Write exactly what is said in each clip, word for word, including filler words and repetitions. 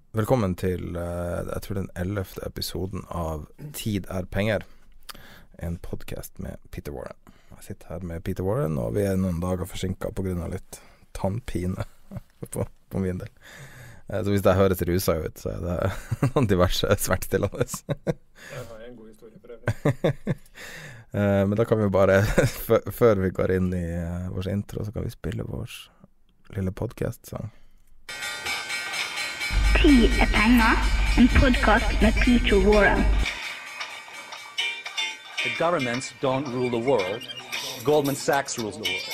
Velkommen til, uh, jeg tror den ellevte episoden av Tid er penger, en podcast med Peter Warren. Jeg sitter her med Peter Warren, og vi er noen dager forsinket på grunn av litt tannpine på, på min del. Uh, så hvis det høres rusa ut, så er det noen diverse smertestillende. Jeg har en god historie for øvrig. uh, men da kan vi jo bare, før vi går inn i uh, vår intro, så kan vi spille vår lille podcast-sang. Tid er penger, en podcast med Peter Warren. The governments don't rule the world. Goldman Sachs rules the world.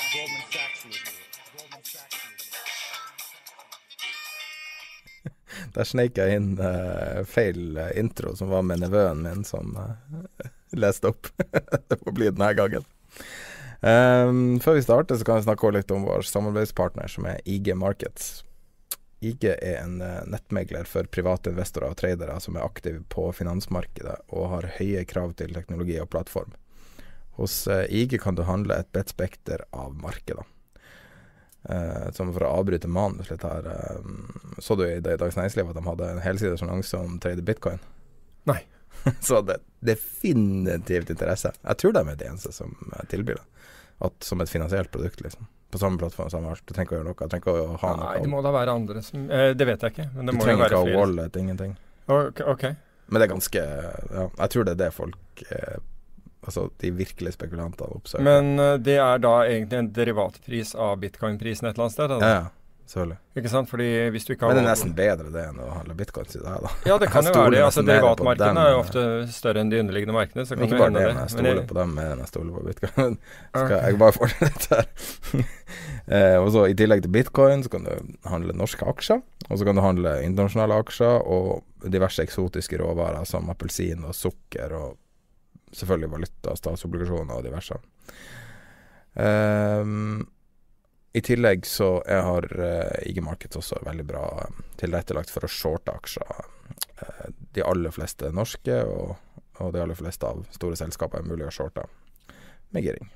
Der sneik jeg inn uh, feil uh, intro som var med nevøen min som uh, leste opp. Det får bli denne gangen. Um, før vi starter så kan vi snakke litt om vår samarbeidspartner som er I G Markets. I G er en uh, nettmegler for private investorer og tradere som er aktive på finansmarkedet og har høye krav til teknologi og plattform. Hos uh, I G kan du handle et bredt spekter av markeder. Uh, som for å avbryte manus litt her, uh, så du i Dagens Næringsliv at de hadde en helsides annonse om trade bitcoin? Nei. Så det er definitivt interesse. Jeg tror de er det eneste som tilbyr det. At, som et finansielt produkt, liksom. På samme plattform, samme alt. Du trenger ikke å gjøre noe. Du trenger ikke å ha noe. Nei, det må da være andre som... Eh, det vet jeg ikke, men det du må jo være flere. Du trenger ikke å wallet, ingenting. Ok, ok. Men det er ganske... Ja, jeg tror det er det folk... Eh, altså, de virkelige spekulantene oppsøker. Men uh, det er da egentlig en derivatpris av bitcoin-prisen et eller annet sted? Da? Ja, ja. Selvfølgelig. Ikke sant? Fordi hvis du ikke har... Men det er nesten bedre det enn å handle bitcoin til deg, da. Ja, det kan jo være det. Altså, derivatmarkedene er jo dem, ofte større enn de underliggende markedene. Så kan ikke bare det, men jeg stoler på dem mer enn jeg stoler på bitcoin. Skal jeg bare fortsette her. eh, og så i tillegg til bitcoin så kan du handle norske aksjer, og så kan du handle internasjonale aksjer og diverse eksotiske råvarer som appelsin og sukker og selvfølgelig valuta, statsobligasjoner og diverse. Um, I tillegg så jeg har uh, I G Markets også veldig bra um, tilrettelagt for å shorte aksjer. Uh, de aller fleste norske og, og de aller fleste av store selskaper er mulig å shorte med giring.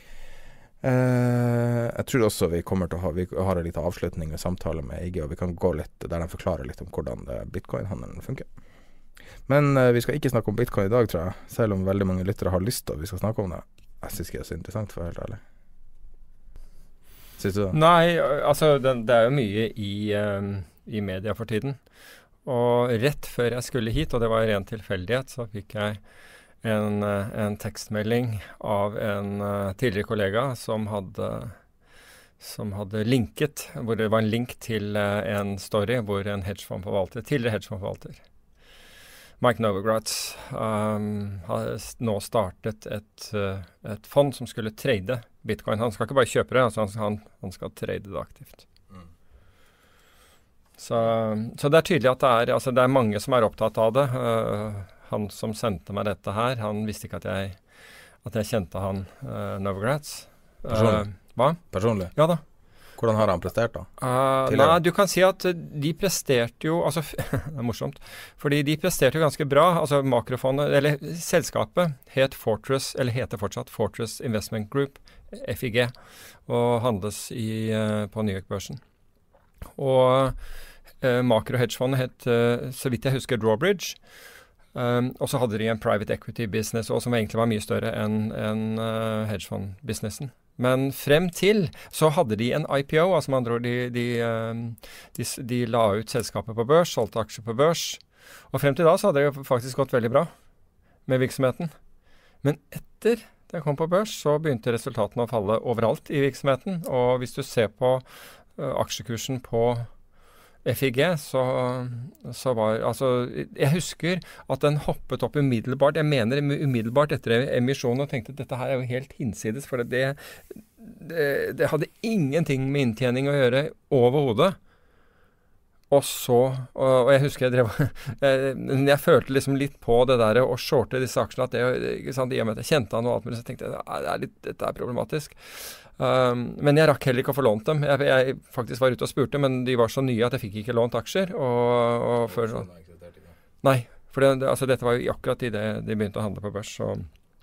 Uh, jeg tror også vi kommer til å ha, vi har en liten avslutning med samtale med I G, og vi kan gå litt der de forklarer litt om hvordan bitcoin-handelen funker. Men uh, vi skal ikke snakke om bitcoin i dag, tror jeg, selv om veldig mange lyttere har lyst til at vi skal snakke om det. Jeg synes ikke det er så interessant, for helt ærlig. Synes du det? Nei, altså det, det er jo mye i, um, i media for tiden. Og rett før jeg skulle hit, og det var ren tilfeldighet, så fikk jeg en, en tekstmelding av en uh, tidligere kollega som hadde, som hadde linket, hvor det var en link til uh, en story hvor en hedgefondforvalter, tidligere hedgefondforvalter, Mike Novogratz, um, har nå startet et, uh, et fond som skulle trade bitcoin. Han skal ikke bare kjøpe det, altså han, han skal trade det aktivt. Mm. Så, så det er tydelig at det er, altså det er mange som er opptatt av det. Uh, han som sendte meg dette her, han visste ikke at jeg, at jeg kjente han uh, Novogratz. Personlig? Uh, hva? Personlig? Ja da. Hvordan har han prestert da? Uh, nei, du kan si at de presterte jo, altså, det er morsomt, fordi de presterte jo ganske bra, altså makrofondet, eller selskapet het Fortress, eller heter fortsatt Fortress Investment Group, F I G, og handles i, uh, på New York-børsen. Og uh, makro-hedgefondet het, uh, så vidt jeg husker, Drawbridge, um, og så hadde de en private equity business, og som egentlig var mye større enn en, uh, hedgefond-businessen. Men frem til så hadde de en I P O, altså med andre ord, de, de, de, de la ut selskapet på børs, solgte aksjer på børs, og frem til da så hadde det faktisk gått veldig bra med virksomheten. Men etter det kom på børs, så begynte resultatene å falle overalt i virksomheten, og hvis du ser på uh, aksjekursen på F I G, så, så var, altså, jeg husker at den hoppet opp umiddelbart, jeg mener umiddelbart etter emisjonen, og tenkte at dette her er jo helt hinsides, for det, det, det hadde ingenting med inntjening å gjøre overhodet. Og så, og, og jeg husker jeg drev, jeg, jeg følte liksom litt på det der å shorte disse aksjene, at det, ikke sant, i og med at jeg kjente han og alt mulig, så tenkte jeg, det er litt, dette er problematisk. Um, men jeg rakk heller ikke å få lånt dem. Jeg, jeg faktisk var ute og spurte, men de var så nye at jeg fikk ikke lånt aksjer. Og, og før så... Nei, for det, altså, dette var jo akkurat i det de begynte å handle på børs. Så.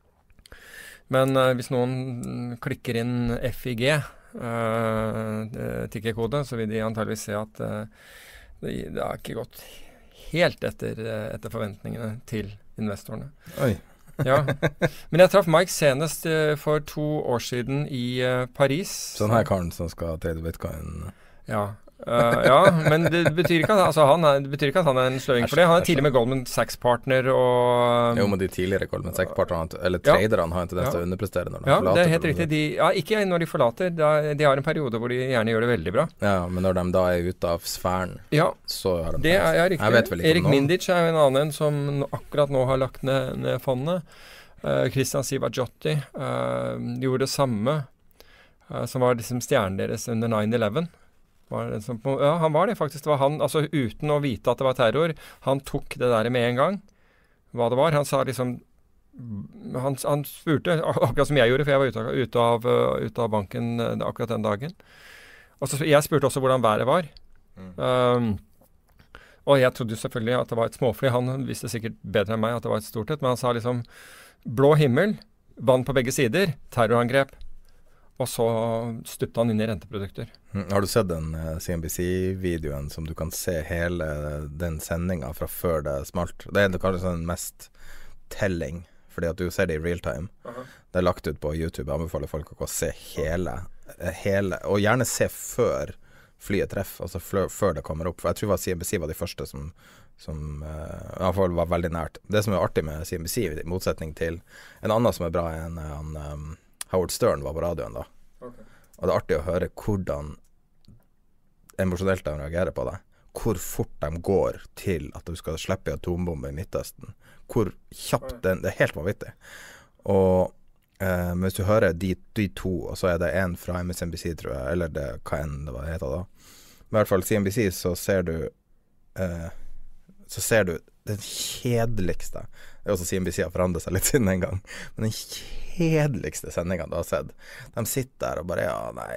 Men uh, hvis noen klikker inn F I G, uh, tikkerkode, så vil de antageligvis se at uh, det, det har ikke gått helt etter, eh, etter forventningene til investorene. Oi. Ja. Men jeg traff Mike senest eh, for to år siden i eh, Paris. Sånn her karen som skal trade bitcoin. Ja. Uh, ja, men det betyr, ikke at, altså, han er, det betyr ikke at han er en sløving for det. Han er tidlig med Goldman Sachs-partner og Jo, men de tidligere Goldman Sachs-partnerne, eller traderne, har en tendens Ja. til å underprestere når de Ja, forlater. det er helt riktig. De, ja, ikke når de forlater. Da, de har en periode hvor de gjerne gjør det veldig bra. Ja, men når de da er ute av sfæren, Ja, så har de det er ja, riktig. Jeg vet vel ikke Erik om noen. Mindich er jo en annen som nå- akkurat nå har lagt ned, ned fondet. Uh, Christian Sivagiotti uh, gjorde det samme, uh, som var liksom stjernen deres under nine eleven. Var det som, ja, han var det faktisk. Det var han, altså uten å vite at det var terror. Han tok det der med en gang, hva det var. Han sa liksom Han, han spurte, akkurat som jeg gjorde, for jeg var ute, ute, av, uh, ute av banken uh, akkurat den dagen. Og så, jeg spurte også hvordan været var. Mm. Um, og jeg trodde jo selvfølgelig at det var et småfly. Han visste sikkert bedre enn meg at det var et stort et, men han sa liksom blå himmel, vann på begge sider, terrorangrep. Og så stupte han inn i renteprodukter. Mm. Har du sett den uh, C N B C-videoen som du kan se hele den sendinga fra før det smalt? Det er kanskje sånn mest telling, fordi at du ser det i real time. Uh-huh. Det er lagt ut på YouTube. Jeg anbefaler folk å gå og se hele, hele, og gjerne se før flyet treffer, altså før, før det kommer opp. For jeg tror at C N B C var de første som, som uh, i hvert fall var veldig nært. Det som er artig med C N B C, i motsetning til en annen som er bra, er en, en um, Howard Stern var på radioen da. Okay. Og det er artig å høre hvordan emosjonelt de reagerer på det. Hvor fort de går til at du skal slippe atombombe i Midtøsten. Hvor kjapt den, det er helt vanvittig. Og eh, hvis du hører de, de to, og så er det en fra M S N B C, tror jeg, eller det, hva enn det var heter da. Men i hvert fall C N B C, så ser du eh, så ser du den kjedeligste. Det er også C N B C har forandret seg litt siden en gang. Men den kjedeligste sendingen du har sett. De sitter der og bare, ja, nei,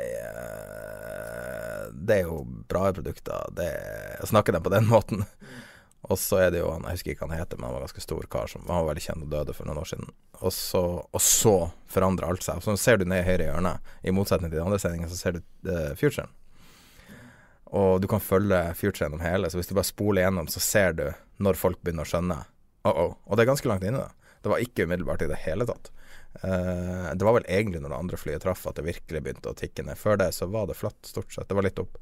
eh, det er jo bra produkter. Det er, snakker de på den måten. Og så er det jo, jeg husker ikke hva han heter, men han var en ganske stor kar som han var veldig kjent og døde for noen år siden. Og så, og så forandrer alt seg. Så ser du ned i høyre hjørne, i motsetning til de andre sendingene, så ser du uh, futuren. Og du kan følge future gjennom hele, så hvis du bare spoler gjennom, så ser du når folk begynner å skjønne. Uh-oh. Og det er ganske langt inne da. Det var ikke umiddelbart i det hele tatt. Uh, det var vel egentlig når det andre flyet traff at det virkelig begynte å tikke ned. Før det så var det flatt stort sett, det var litt opp.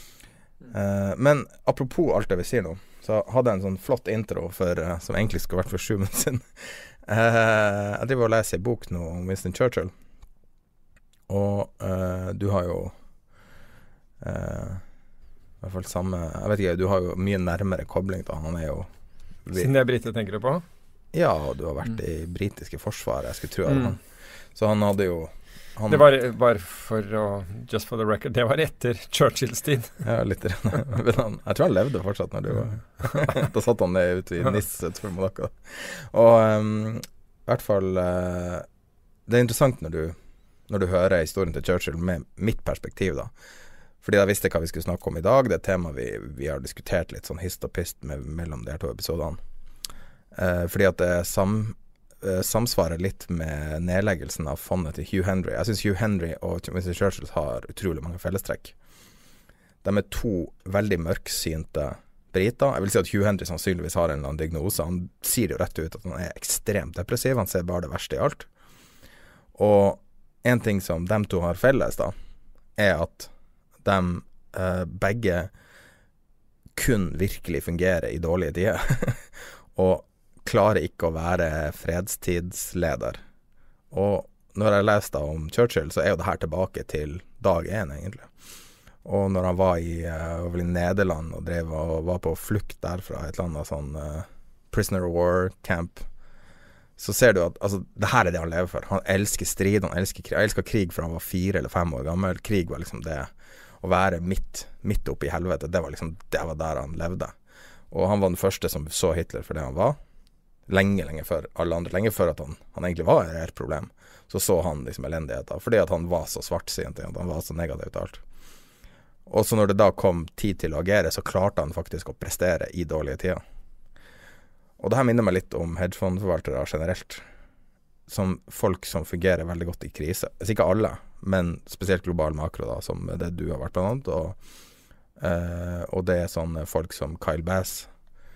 Uh, men apropos alt det vi sier nå, så hadde jeg en sånn flott intro for, uh, som egentlig skulle vært for sju minutter siden. Uh, jeg driver og leser en bok nå om Winston Churchill. Og uh, du har jo... Uh, I hvert fall samme, jeg vet ikke, du har jo mye nærmere kobling da, han er jo vi, Siden det er Brite, tenker du på? ja, og du har vært i britiske forsvaret, jeg skulle tro Mm. han. Så han hadde jo han, Det var bare for å, just for the record, det var etter Churchills tid. ja, litt men han, jeg tror han levde fortsatt når du var da satt han ned ute i Nis utenfor Monaco. Og um, i hvert fall uh, det er interessant når du når du hører historien til Churchill med mitt perspektiv da. Fordi jeg visste hva vi skulle snakke om i dag. Det er et tema vi, vi har diskutert litt sånn hist og pist med, mellom de her to episodene. Eh, fordi at det sam, eh, samsvarer litt med nedleggelsen av fondet til Hugh Henry. Jeg synes Hugh Henry og Winston Churchill har utrolig mange fellestrekk. De er to veldig mørksynte briter. Jeg vil si at Hugh Henry sannsynligvis har en eller annen diagnose. Han sier jo rett ut at han er ekstremt depressiv. Han ser bare det verste i alt. Og en ting som de to har felles da, er at de uh, begge kun virkelig fungerer i dårlige tider og klarer ikke å være fredstidsleder. Og når jeg leste om Churchill, så er jo det her tilbake til dag én egentlig. Og når han var i, uh, var i Nederland og drev og var på flukt derfra et eller annet sånn uh, prisoner of war camp, så ser du at altså, det her er det han lever for. Han elsker strid, han elsker krig. Han elsker krig fra han var fire eller fem år gammel. Krig var liksom det å være midt, midt oppe i helvete, det var liksom, det var der han levde. Og han var den første som så Hitler for det han var. Lenge, lenge før alle andre. Lenge før at han, han egentlig var et reelt problem. Så så han liksom elendigheter, fordi at han var så svartsynt, at han var så negativ til alt. Og så når det da kom tid til å agere, så klarte han faktisk å prestere i dårlige tider. Og det her minner meg litt om hedgefondforvaltere generelt. Som folk som fungerer veldig godt i krise. Hvis ikke alle, men spesielt global makro da, som det du har vært blant annet. Og, eh, og det er sånne folk som Kyle Bass,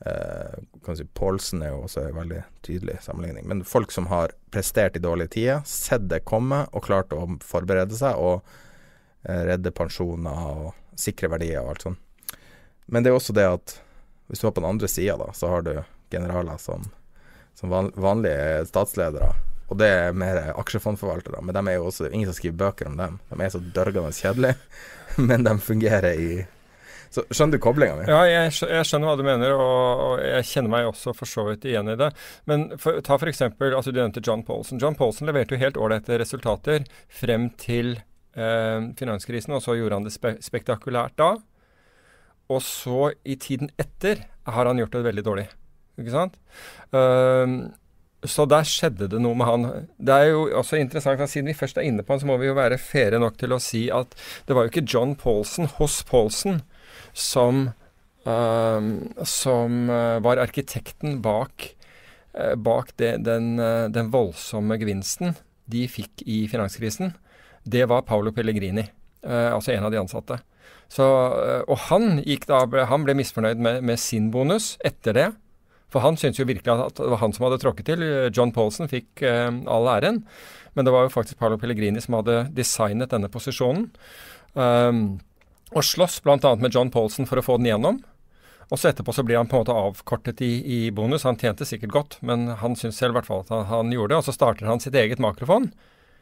eh, kan si Paulsen er jo også en veldig tydelig sammenligning. Men folk som har prestert i dårlige tider, sett det komme og klart å forberede seg og eh, redde pensjoner og sikre verdier og alt sånt. Men det er også det at hvis du har på den andre siden da, så har du generaler som, som van, vanlige statsledere. Og det er mer aksjefondforvaltere, men de er jo også ingen som skriver bøker om dem. De er så dørgende kjedelige, men de fungerer i... Så skjønner du koblingen min? Ja, jeg, jeg skjønner hva du mener, og, og jeg kjenner meg også for så vidt igjen i det. Men for, ta for eksempel, altså du nevnte John Paulson. John Paulson leverte jo helt ålreite resultater frem til eh, finanskrisen, og så gjorde han det spe spektakulært da. Og så i tiden etter har han gjort det veldig dårlig, ikke sant? Uh, Så der skjedde det noe med han. Det er jo også interessant, at siden vi først er inne på han, så må vi jo være fære nok til å si at det var jo ikke John Paulson hos Paulson som, uh, som uh, var arkitekten bak, uh, bak det, den, uh, den voldsomme gevinsten de fikk i finanskrisen. Det var Paolo Pellegrini, uh, altså en av de ansatte. Så, uh, og han, gikk da, han ble misfornøyd med, med sin bonus etter det. For han syntes jo virkelig at det var han som hadde tråkket til. John Paulson fikk eh, all æren. Men det var jo faktisk Paolo Pellegrini som hadde designet denne posisjonen. Um, og slåss blant annet med John Paulson for å få den gjennom. Og så etterpå så ble han på en måte avkortet i, i bonus. Han tjente sikkert godt, men han syntes selv i hvert fall at han, han gjorde det. Og så starter han sitt eget makrofond.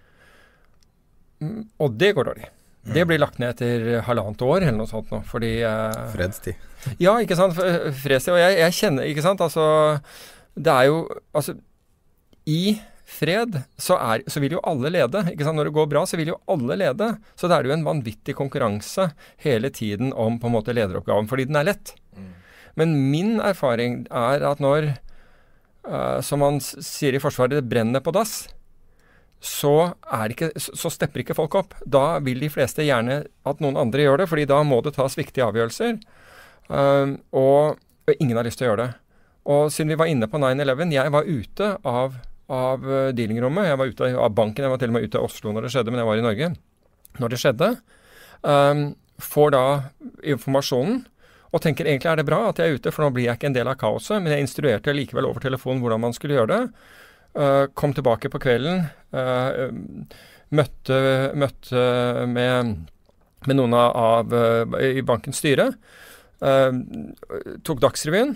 Mm, og det går dårlig. Mm. Det blir lagt ned etter halvannet år eller noe sånt nå, fordi... Eh, Fredstid. Ja, ikke sant, fredstid, og jeg, jeg kjenner, ikke sant, altså, det er jo, altså, i fred så, er, så vil jo alle lede, ikke sant, når det går bra så vil jo alle lede, så det er jo en vanvittig konkurranse hele tiden om på en måte lederoppgaven, fordi den er lett. Mm. Men min erfaring er at når, uh, som man sier i Forsvaret, det brenner på dass, så, er det ikke, så stepper ikke folk opp. Da vil de fleste gjerne at noen andre gjør det, fordi da må det tas viktige avgjørelser. Um, og, og ingen har lyst til å gjøre det. Og siden vi var inne på nine eleven, jeg var ute av, av dealingrommet, jeg var ute av banken, jeg var til og med ute av Oslo når det skjedde, men jeg var i Norge når det skjedde. Um, får da informasjonen, og tenker egentlig er det bra at jeg er ute, for nå blir jeg ikke en del av kaoset, men jeg instruerte likevel over telefonen hvordan man skulle gjøre det. Uh, kom tilbake på kvelden, uh, møtte, møtte med, med noen av uh, i bankens styre, uh, tok Dagsrevyen,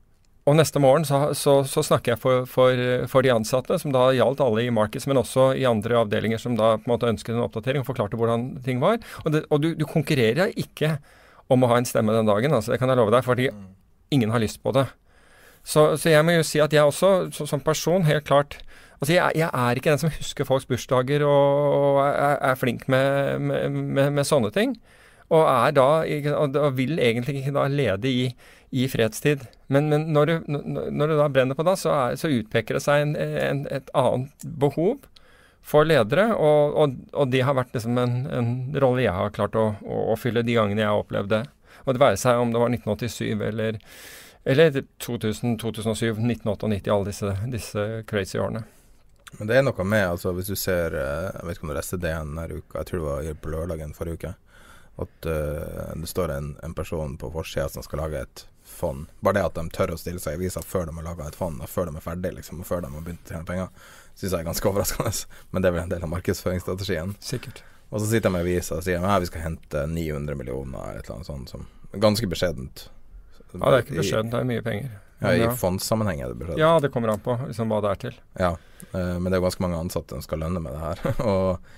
og neste morgen så, så, så snakker jeg for, for, for de ansatte, som da gjaldt alle i Markets, men også i andre avdelinger som da på en måte ønsket en oppdatering og forklarte hvordan ting var. Og, det, og du, du konkurrerer ikke om å ha en stemme den dagen, altså det kan jeg love deg, fordi ingen har lyst på det. Så, så jeg må jo si at jeg også, så, som person, helt klart, altså jeg, jeg er ikke den som husker folks bursdager og, og er, er flink med, med, med, med sånne ting, og er da, og vil egentlig ikke da lede i, i fredstid. Men, men når, det, når det da brenner på da, så, er, så utpeker det seg en, en, et annet behov for ledere, og, og, og det har vært liksom en, en rolle jeg har klart å, å, å fylle de gangene jeg har opplevd det. Og det være seg om det var nitten åttisyv eller Eller to tusen, to tusen og syv, nitten åttiåtte, alle disse, disse crazy årene. Men det er noe med, altså hvis du ser, jeg vet ikke om du leste det denne uka, jeg tror det var på lørdagen forrige uke, at uh, det står en, en person på forsiden som skal lage et fond. Bare det at de tør å stille seg i visa før de har laget et fond, og før de er ferdig, liksom, og før de har begynt å tjene penger, synes jeg er ganske overraskende. Men det er vel en del av markedsføringsstrategien. Sikkert. Og så sitter de med visa og sier, ja, vi skal hente ni hundre millioner, eller et eller annet sånt, som ganske beskjedent. Ja, det er ikke beskjedent, det er mye penger. Ja, i fondssammenheng er det beskjedent. Ja, det kommer an på liksom, hva det er til. Ja, eh, men det er jo ganske mange ansatte som skal lønne med det her. og,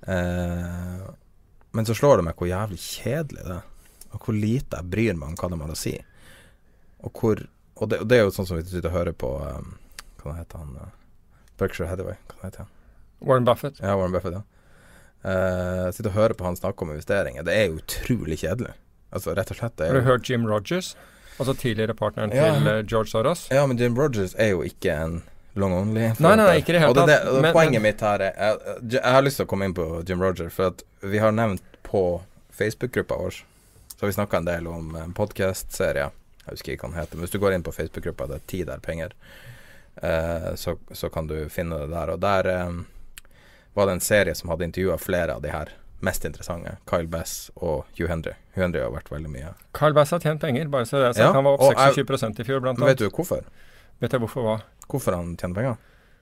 eh, men så slår det meg hvor jævlig kjedelig det er, og hvor lite jeg bryr meg om hva de har å si. Og, hvor, og, det, og det er jo sånn som vi sitter og hører på, um, hva heter han? Uh, Berkshire Hathaway, hva heter han? Warren Buffett. Ja, Warren Buffett, ja. Eh, sitter og hører på han snakke om investeringer. Det er jo utrolig kjedelig. Altså, rett og slett. Det er har du hørt Jim Rogers? Altså tidligere partneren ja. til uh, George Soros. Ja, men Jim Rogers er jo ikke en long only. Nei, nei, ikke det helt. Og det, det, men, poenget men, mitt her er, jeg, jeg har lyst til å komme inn på Jim Rogers, for at vi har nevnt på Facebook-gruppa vår, så har vi snakket en del om en podcast-serie, jeg husker ikke hva den heter, men hvis du går inn på Facebook-gruppa, det er Tid er penger, uh, så, så kan du finne det der, og der um, var det en serie som hadde intervjuet flere av de her mest interessante, Kyle Bass og Hugh Hendry. Hugh Hendry har vært veldig mye. Kyle Bass har tjent penger, bare så det er sagt. Ja, Han var opp og jeg- seksogtyve prosent i fjor, blant annet. Vet du hvorfor? Vet jeg hvorfor hva? Hvorfor han tjener penger?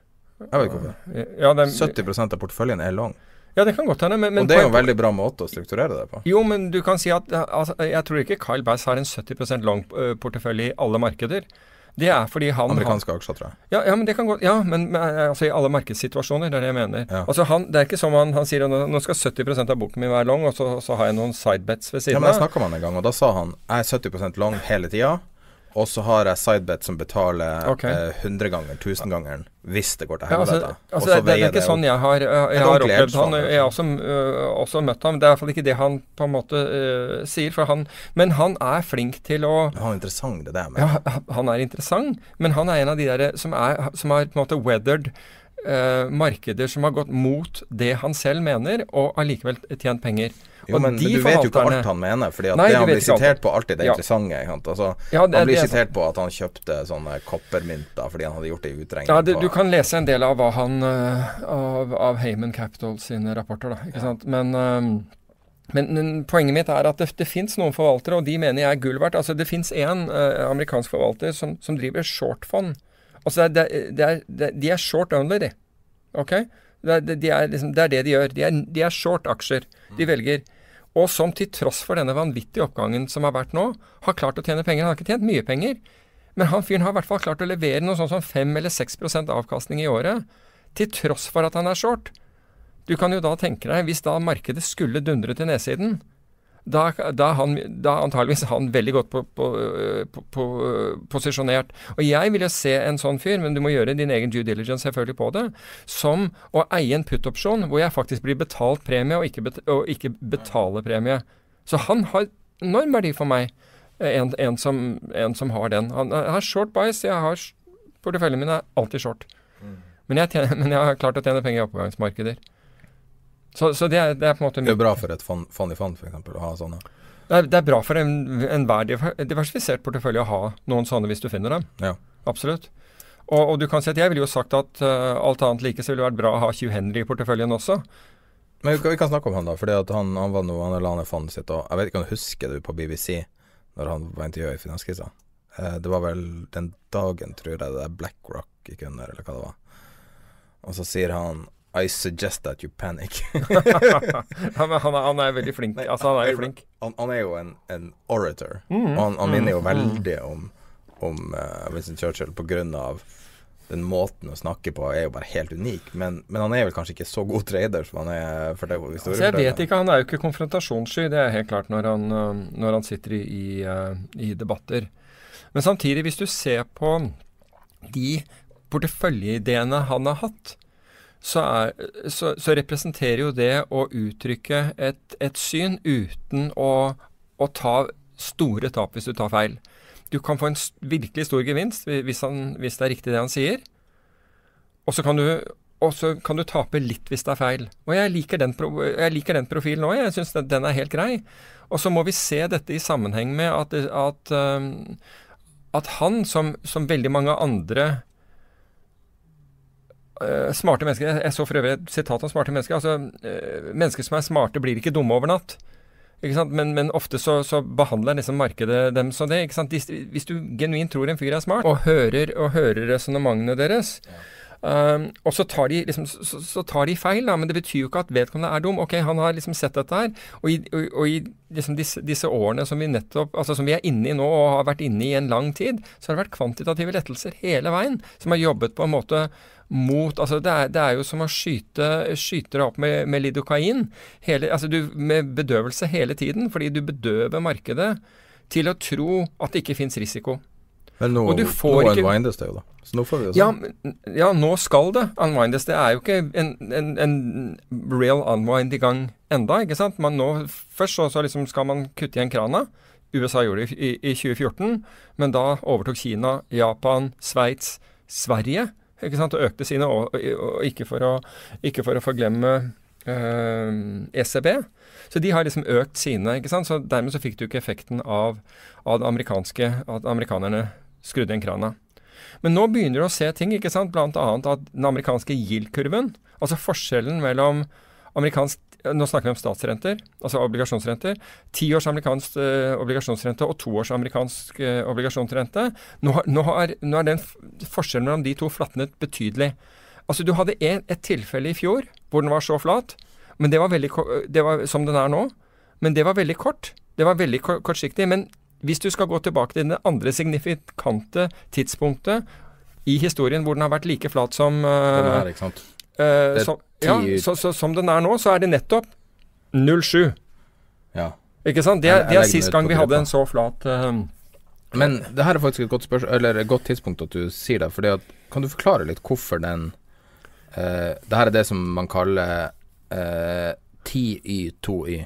Jeg vet ikke hvorfor. Ja, det, sytti prosent av porteføljen er long. ja, det kan godt hende, men, men Og det er jo poen- en veldig bra måte å strukturere det på. Jo, men du kan si at altså, jeg tror ikke Kyle Bass har en sytti prosent long uh, portefølje i alle markeder. Det er fordi han Amerikanske aksjer, tror jeg. Ja, ja, men det kan gå Ja, men, men altså i alle markedssituasjoner, det er det jeg mener. Ja. Altså han, Det er ikke som han, han sier at nå nå skal sytti prosent av boken min være long, og så, så har jeg noen sidebets ved Ja, siden men jeg av. snakket med han en gang, og da sa han jeg er sytti prosent long hele tida, og så har jeg sidebet som betaler Ok. eh, hundre ganger, tusen ganger hvis det går til Ja, altså, helvete. Og altså så det, det veier er ikke sånn opp. jeg har, jeg, jeg Et har ordentlig opplevd han. hedgefond, Jeg har også, øh, også møtt ham. Det er i hvert fall ikke det han på en måte øh, sier. For han, men han er flink til å Men han er interessant, det er det jeg mener. Ja, han er interessant, men han er en av de der som, er, som har på en måte weathered øh, markeder som har gått mot det han selv mener, og allikevel tjent penger. Jo, Og men, de men du vet jo ikke forvalterne- alt han mener, fordi at Nei, det du han vet blir ikke alt. sitert på alltid det Ja. interessante. Ikke sant? Altså, Ja, det- han blir det er sitert på at han kjøpte sånne koppermynter fordi han hadde gjort det i utregning. Ja, du, på- du kan lese en del av hva han øh, av, av Heyman Capital sine rapporter, da. Ikke sant? Men, øhm, men, men poenget mitt er at det, det fins noen forvaltere, og de mener jeg er gull verdt. Altså, det fins én øh, amerikansk forvalter som, som driver shortfond. Altså, det er, det er, det er, de er short only, de. Ok? Det er, de er liksom, det er det de gjør. De er, de er short-aksjer. De velger. Og som til tross for denne vanvittige oppgangen som har vært nå, har klart å tjene penger. Han har ikke tjent mye penger, men han fyren har i hvert fall klart å levere noe sånn som fem eller seks prosent avkastning i året, til tross for at han er short. Du kan jo da tenke deg, hvis da markedet skulle dundre til nedsiden, da, da, han, da antageligvis er han veldig godt på, på, på, på, posisjonert. Og jeg vil jo se en sånn fyr, men du må gjøre din egen due diligence selvfølgelig på det, som å eie en put-opsjon hvor jeg faktisk blir betalt premie og ikke, bet, og ikke betaler premie. Så han har enorm verdi for meg, en, en, som, en som har den. Han har short bias, jeg har porteføljen min er alltid short. Men jeg, tjener, men jeg har klart å tjene penger i oppgangsmarkeder. Så, så det, er, det er på en måte Det er jo bra for et fond, fond i fond, for eksempel, å ha sånne. Det er, det er bra for en, enhver diversifisert portefølje å ha noen sånne hvis du finner dem. Ja. Absolutt. Og, og du kan si at jeg ville jo sagt at uh, alt annet like så ville det vært bra å ha Hugh Hendry i porteføljen også. Men vi kan, vi kan snakke om han da, fordi at han, han var noe, han la ned fondet sitt, og jeg vet ikke om du husker det på B B C, når han var intervjuet i finanskrisa. Eh, det var vel den dagen, tror jeg, det der BlackRock gikk under, eller hva det var. Og så sier han I suggest that you panic. Ja, men han, er, han er veldig flink. Altså, han er jo flink. Han, han er jo en, en orator, Mm, og han, han mm, minner jo mm. veldig om, om uh, Winston Churchill på grunn av den måten å snakke på er jo bare helt unik, men, men han er vel kanskje ikke så god trader som han er for det Så jeg vet ikke, han er jo ikke konfrontasjonssky, det er helt klart når han, uh, når han sitter i, i, uh, i debatter. Men samtidig, hvis du ser på de porteføljeideene han har hatt, så, er, så, så representerer jo det å uttrykke et, et syn uten å, å ta store tap hvis du tar feil. Du kan få en s- virkelig stor gevinst hvis, han, hvis det er riktig det han sier, og så kan du, og så kan du tape litt hvis det er feil. Og jeg liker den, pro, jeg liker den profilen også, jeg synes den, den er helt grei. Og så må vi se dette i sammenheng med at, at, um, at han, som, som veldig mange andre Uh, smarte mennesker, jeg, jeg så for øvrig et sitat om smarte mennesker, altså uh, mennesker som er smarte blir ikke dumme over natt, ikke sant? Men, men ofte så, så behandler liksom markedet dem som det, ikke sant? De, hvis du genuint tror en fyr er smart, og hører, og hører resonnementene deres, ja. um, og så tar, de, liksom, så, så tar de feil, da, men det betyr jo ikke at vedkommende er dum. Ok, han har liksom sett dette her, og i, og, og i liksom disse, disse årene som vi nettopp, altså som vi er inne i nå, og har vært inne i en lang tid, så har det vært kvantitative lettelser hele veien, som har jobbet på en måte mot, altså det er, det er jo som å skyte, skyte deg opp med, med lidokain, hele, altså du, med bedøvelse hele tiden, fordi du bedøver markedet til å tro at det ikke finnes risiko. Men nå, Og du får nå ikke- unwindes det jo da. Så nå får vi det Ja, sånn. men- ja, nå skal det unwindes. Det er jo ikke en, en, en real unwind i gang enda, ikke sant? Man nå, først så, så liksom skal man kutte igjen krana. U S A gjorde det i, i tjue fjorten, men da overtok Kina, Japan, Sveits, Sverige, ikke sant, og økte sine, og, og, og ikke, for å, ikke for å forglemme uh, E C B. Så de har liksom økt sine, ikke sant, så dermed så fikk du ikke effekten av, av det amerikanske, at amerikanerne skrudde igjen krana. Men nå begynner du å se ting, ikke sant, blant annet at den amerikanske yield-kurven, altså forskjellen mellom amerikansk nå snakker vi om statsrenter, altså obligasjonsrenter, ti års amerikansk eh, obligasjonsrente og to års amerikansk eh, obligasjonsrente. Nå, har, nå, har, nå er den forskjellen mellom de to flatnet betydelig. Altså du hadde en, et tilfelle i fjor hvor den var så flat, men det var veldig, det var som den er nå, men det var veldig kort. Det var veldig kortsiktig, men hvis du skal gå tilbake til det andre signifikante tidspunktet i historien hvor den har vært like flat som, uh, Den er, ikke sant? uh, som, ja, så, så, som den er nå, så er det nettopp null komma sju. Ja. Ikke sant? Det, Jeg- jeg det er legger sist den ut gang på vi hadde gruppa. en så flat uh, Men det her er faktisk et godt spørsmål, eller et godt tidspunkt at du sier det, fordi at, kan du forklare litt hvorfor den, uh, det her er det som man kaller uh, ti y, to y.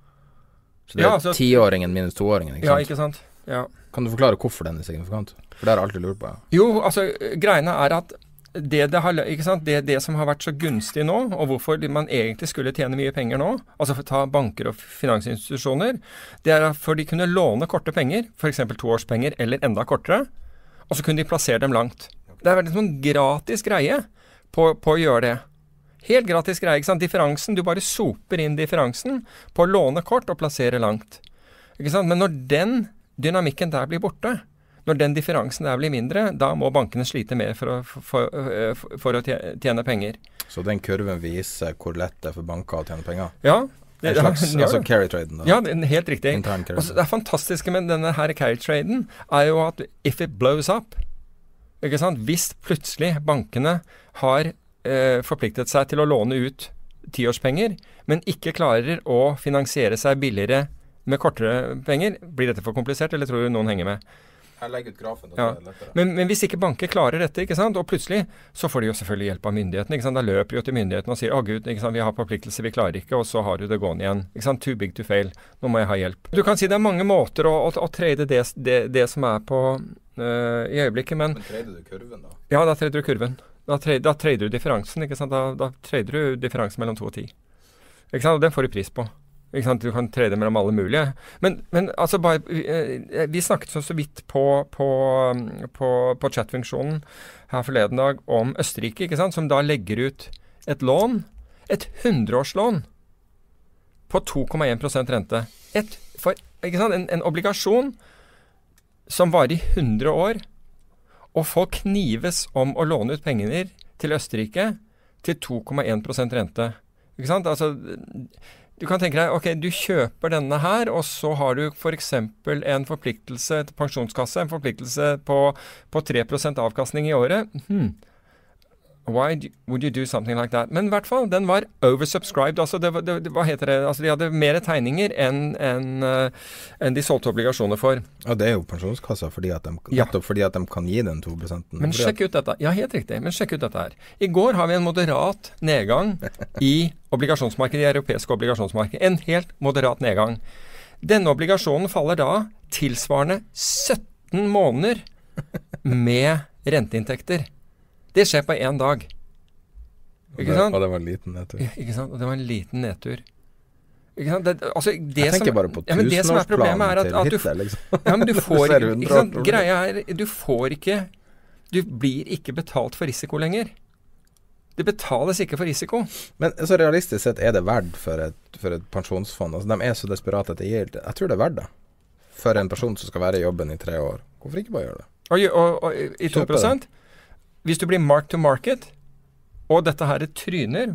Så det Ja, er altså- tiåringen minus toåringen, ikke Ja, sant? ikke sant? Ja. Kan du forklare hvorfor den er signifikant? For det har jeg alltid lurt på. Ja. Jo, altså, greiene er at det, det, har, ikke sant? Det, det som har vært så gunstig nå, og hvorfor man egentlig skulle tjene mye penger nå, altså for å ta banker og finansinstitusjoner, det er at for de kunne låne korte penger, for eksempel toårspenger eller enda kortere, og så kunne de plassere dem langt. Det er veldig sånn gratis greie på, på å gjøre det. Helt gratis greie, ikke sant? Differansen, du bare soper inn differansen på å låne kort og plassere langt. Ikke sant? Men når den dynamikken der blir borte, når den differansen der blir mindre, da må bankene slite mer for å, for, for, for å tjene penger. Så den kurven viser hvor lett det er for banker å tjene penger? Ja. En slags, ja, altså carry-traden da? Ja, det er helt riktig. Intern carry. Og så det fantastiske med denne her carry-traden er jo at if it blows up, ikke sant? Hvis plutselig bankene har eh, forpliktet seg til å låne ut tiårspenger, men ikke klarer å finansiere seg billigere med kortere penger, blir dette for komplisert, eller tror du noen henger med? Jeg legger ut grafen. Ja. Men, men hvis ikke banker klarer dette, ikke sant, og plutselig så får de jo selvfølgelig hjelp av myndighetene, ikke sant, da løper de jo til myndighetene og sier, å Gud, ikke sant, vi har forpliktelser, vi klarer ikke, og så har du det gående igjen, ikke sant, too big to fail, nå må jeg ha hjelp. Du kan si det er mange måter å, å, å trade det, det, det som er på uh, i øyeblikket, men... Men trader du kurven da? Ja, da trader du kurven. Da, tra da trader du differansen, ikke sant, da, da trader du differansen mellom to og ti. Ikke sant, og den får du pris på. Ikke sant? Du kan trade mellom alle mulige. Men, men altså bare, vi, vi snakket så, så vidt på, på, på, på chatfunksjonen her forleden dag om Østerrike, ikke sant? Som da legger ut et lån, et hundreårslån på to komma en prosent rente. Et, for, ikke sant? En, en obligasjon som varer i hundre år, og folk knives om å låne ut penger til Østerrike til to komma en prosent rente. Ikke sant? Altså... Du kan tenke deg, ok, du kjøper denne her, og så har du for eksempel en forpliktelse til pensjonskasse, en forpliktelse på, på tre prosent avkastning i året. Hmm. Why do, would you do something like that? Men i hvert fall, den var oversubscribed. Altså, det, det, det, hva heter det? Altså, de hadde mer tegninger enn en, uh, en de solgte obligasjoner for. Ja, det er jo pensjonskasser fordi at de, Ja. nettopp fordi at de kan gi den to prosent. Men sjekk ut dette. Ja, helt riktig. Men sjekk ut dette her. I går har vi en moderat nedgang i obligasjonsmarkedet, i europeiske obligasjonsmarked. En helt moderat nedgang. Denne obligasjonen faller da tilsvarende sytten måneder med renteinntekter. Det skjer på en dag. Ikke sant? Og det var en liten nedtur. Ja, ikke sant? Og det var en liten nedtur. Ikke sant? Det, altså, det Jeg tenker som, bare på ja, men det som er problemet er tusenårsplanen at, at til du, Hitler, liksom. ja, men du får ser ikke, hundre ikke sant? år. Greia er, du får ikke, du blir ikke betalt for risiko lenger. Det betales ikke for risiko. Men så realistisk sett er det verdt for et, for et pensjonsfond. Altså, de er så desperate at det gir det. Jeg tror det er verdt det. For en person som skal være i jobben i tre år. Hvorfor ikke bare gjøre det? Og, og, og i to prosent, hvis du blir mark to market, og dette her er tryner,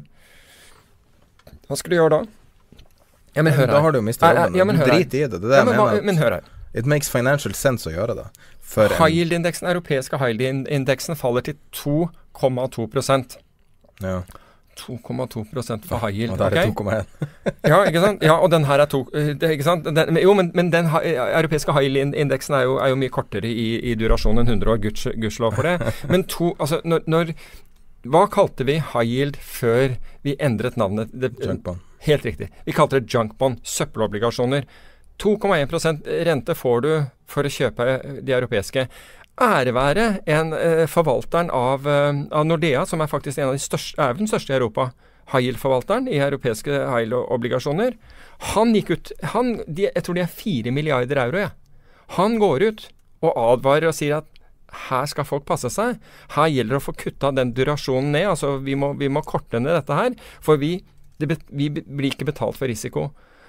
hva skal du gjøre da? Ja, men hør her. Da har du jo mistet jobben. Ja, men hør her. Drit i det. Det er det Ja, jeg men, hva, mener. men hør her. It makes financial sense å gjøre det. For en- High yield-indeksen, europeiske high yield-indeksen faller til to komma to prosent. Ja, to komma to prosent for high yield, og der er ok? to komma en. Ja, ikke sant? Ja, og den her er to, eh, det, ikke sant? Den, men- jo, men, men den ha- europeiske high yield-indeksen er jo, er jo mye kortere i, i durasjon enn hundre år, guds, gudslov for det. Men to, altså, når, når, hva kalte vi high yield før vi endret navnet? Det, Junkbond. Helt riktig. Vi kalte det junkbond, søppelobligasjoner. to komma en prosent rente får du for å kjøpe de europeiske. Ære være en eh, forvalteren av, eh, av Nordea, som er faktisk en av de største, er den største i Europa, high yield-forvalteren i europeiske high yield-obligasjoner. Han gikk ut, han, de, jeg tror de er fire milliarder euro, ja. Han går ut og advarer og sier at her skal folk passe seg. Her gjelder det å få kutta den durasjonen ned, altså vi må, vi må korte ned dette her, for vi Det bet, vi blir ikke betalt for risiko.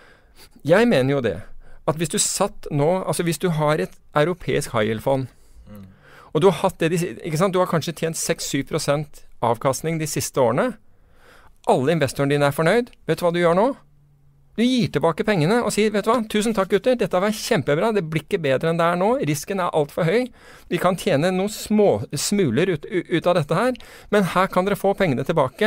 Jeg mener jo det, at hvis du satt nå, altså hvis du har et europeisk high yield-fond, mm. og du har hatt det, ikke sant, du har kanskje tjent seks til syv prosent avkastning de siste årene, alle investorene dine er fornøyd, vet du hva du gjør nå? Du gir tilbake pengene og sier, vet du hva, tusen takk gutter, dette var kjempebra, det blir ikke bedre enn det er nå, risken er alt for høy, vi kan tjene noen små smuler ut, ut av dette her, men her kan dere få pengene tilbake.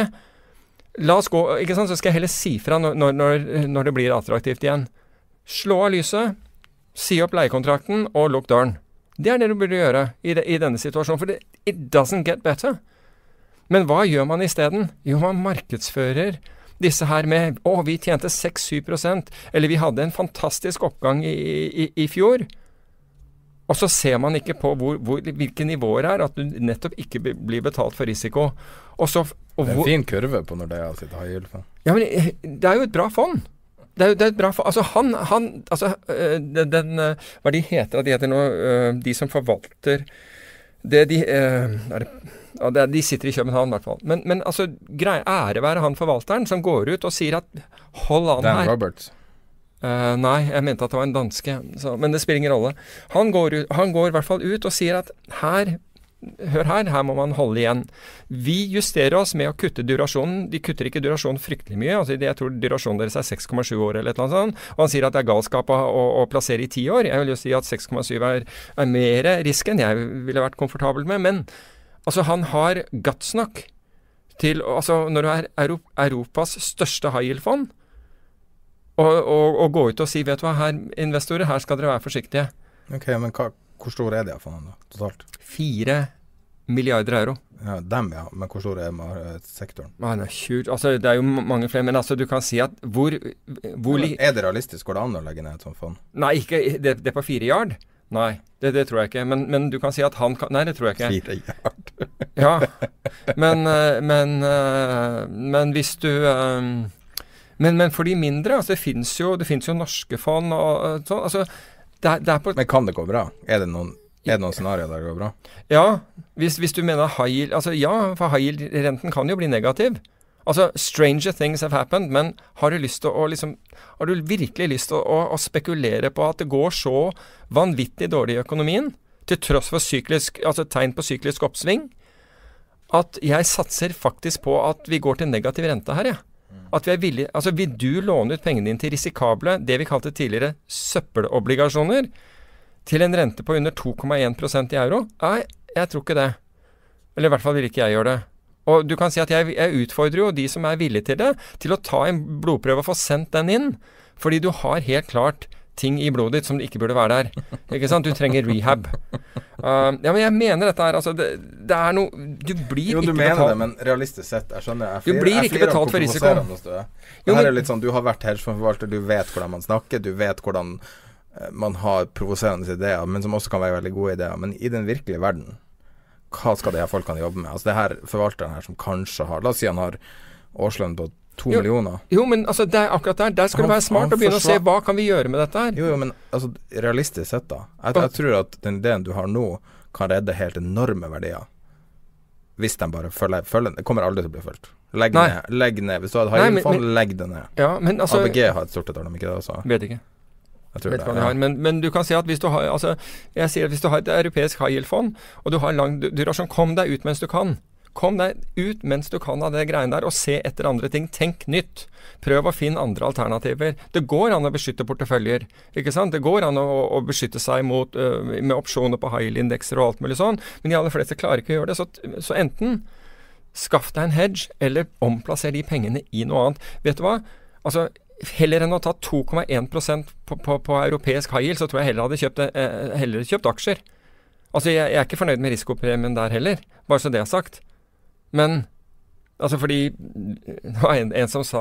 La oss gå, ikke sant, så skal jeg heller si fra når, når, når det blir attraktivt igjen. Slå av lyset, si opp leiekontrakten og lukk døren. Det er det du burde gjøre i, de, i denne situasjonen, for det, it doesn't get better. Men hva gjør man i stedet? Jo, man markedsfører disse her med, å, vi tjente seks til syv prosent, eller vi hadde en fantastisk oppgang i, i, i fjor. Og så ser man ikke på hvor, hvor, hvilke nivåer er, at du nettopp ikke blir betalt for risiko. Og så, og det er en hvor, fin kurve på når det er sitt high yield. Ja, men det er jo et bra fond. Det er jo det er et bra fond. Altså han, han altså den, den, hva de heter, de heter nå, de som forvalter det de, er det, ja, det er, de sitter i København i hvert fall. Men, men altså, grei, ære være han forvalteren som går ut og sier at hold an Dan her. Roberts. Uh, nei, jeg mente at det var en danske, så, men det spiller ingen rolle. Han går, ut, han går i hvert fall ut og sier at her, hør her, her må man holde igjen. Vi justerer oss med å kutte durasjonen. De kutter ikke durasjonen fryktelig mye. Altså, jeg tror durasjonen deres er seks komma sju år eller et eller annet sånt. Og han sier at det er galskap å, å, å plassere i ti år. Jeg vil jo si at seks komma syv er, er mer risk enn jeg ville vært komfortabel med. Men altså, han har guts nok til, altså, når du er Euro, Europas største high yield-fond, og, og, og gå ut og si, vet du hva, her, investorer, her skal dere være forsiktige. Ok, men hva, hvor stor er de fondene da, totalt? Fire milliarder euro. Ja, dem ja, men hvor stor er uh, sektoren? Ah, nei, tjur, altså, det er jo mange flere, men altså, du kan si at hvor... hvor ja, er det realistisk? Går det an å legge ned et sånt fond? Nei, ikke, det, det er på fire yard. Nei, det, det tror jeg ikke. Men, men du kan si at han kan... Nei, det tror jeg ikke. Fire yard. Ja, men, men, men hvis du... Men, men for de mindre, altså det finnes jo, det finnes jo norske fond og sånn, altså det er, det er på... Men kan det gå bra? Er det noen, er det noen scenarier der det går bra? Ja, hvis, hvis du mener high yield, altså ja, for high yield-renten kan jo bli negativ. Altså, stranger things have happened, men har du lyst til å liksom, har du virkelig lyst til å, å, å spekulere på at det går så vanvittig dårlig i økonomien, til tross for syklisk, altså tegn på syklisk oppsving, at jeg satser faktisk på at vi går til negativ rente her, ja. At vi er villige, altså vil du låne ut pengene dine til risikable, det vi kalte tidligere søppelobligasjoner, til en rente på under to komma en prosent i euro? Nei, jeg tror ikke det. Eller i hvert fall vil ikke jeg gjøre det. Og du kan si at jeg, jeg utfordrer jo de som er villige til det, til å ta en blodprøve og få sendt den inn. Fordi du har helt klart ting i blodet ditt som ikke burde være der. Ikke sant? Du trenger rehab. Uh, ja, men jeg mener dette her, altså, det, det er noe, du blir jo, du ikke mener betalt. Det, men realistisk sett, jeg skjønner, jeg Du blir ikke betalt for risiko. Det her er litt sånn, du har vært hedgefondforvalter, du vet hvordan man snakker, du vet hvordan uh, man har provoserende ideer, men som også kan være veldig gode ideer. Men i den virkelige verden, hva skal de her folkene jobbe med? Altså det her forvalteren her som kanskje har, la oss si han har årslønn på to jo, millioner. Jo, men altså, det er akkurat der. Der skal han, du være smart og begynne forsvar... å se hva kan vi gjøre med dette her. Jo, jo, men altså, realistisk sett da. Jeg, jeg tror at den ideen du har nå kan redde helt enorme verdier. Hvis de bare følger, følger det kommer aldri til å bli fulgt. Legg Nei. ned, legg ned. Hvis du har et high yield-fond, legg det ned. Ja, men altså... A B G har et stort et år, ikke det også? Vet ikke. Jeg tror vet det, hva de har. Men, men du kan si at hvis du har, altså, jeg sier at hvis du har et europeisk high yield-fond, og du har lang durasjon, kom deg ut mens du kan. Kom deg ut mens du kan av det greiene der, og se etter andre ting. Tenk nytt. Prøv å finne andre alternativer. Det går an å beskytte porteføljer, ikke sant? Det går an å, å beskytte seg mot, uh, med opsjoner på high yield-indekser og alt mulig sånn, men de aller fleste klarer ikke å gjøre det. Så, så enten skaff deg en hedge, eller omplasser de pengene i noe annet. Vet du hva? Altså, heller enn å ta to komma en prosent på, på, på europeisk high yield, så tror jeg heller hadde kjøpt, eh, heller kjøpt aksjer. Altså, jeg, jeg er ikke fornøyd med risikopremien der heller, bare så det er sagt. Men, altså fordi det var en, en som sa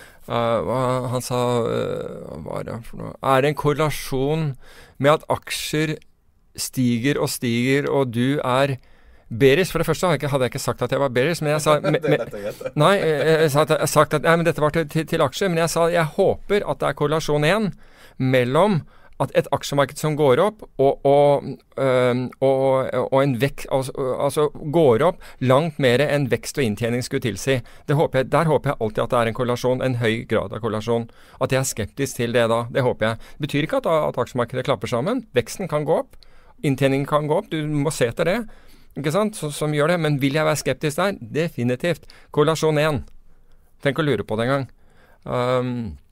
uh, han sa uh, hva er det for noe? Er det en korrelasjon med at aksjer stiger og stiger, og du er bearish? For det første hadde jeg ikke, hadde jeg ikke sagt at jeg var bearish, men jeg sa me, me, Nei, jeg, jeg, sa at, jeg sagt at nei, men dette var til, til, til aksjer, men jeg sa jeg håper at det er korrelasjon igjen mellom at et aksjemarked som går opp, og, og, øh, og, og en vekst, altså, altså går opp langt mer enn vekst og inntjening skulle tilsi. Det håper jeg, der håper jeg alltid at det er en korrelasjon, en høy grad av korrelasjon. At jeg er skeptisk til det da, det håper jeg. Det betyr ikke at, at aksjemarkedet klapper sammen. Veksten kan gå opp, inntjeningen kan gå opp, du må se etter det, ikke sant, så, som gjør det. Men vil jeg være skeptisk der? Definitivt. Korrelasjon én. Tenk å lure på det en gang. Um,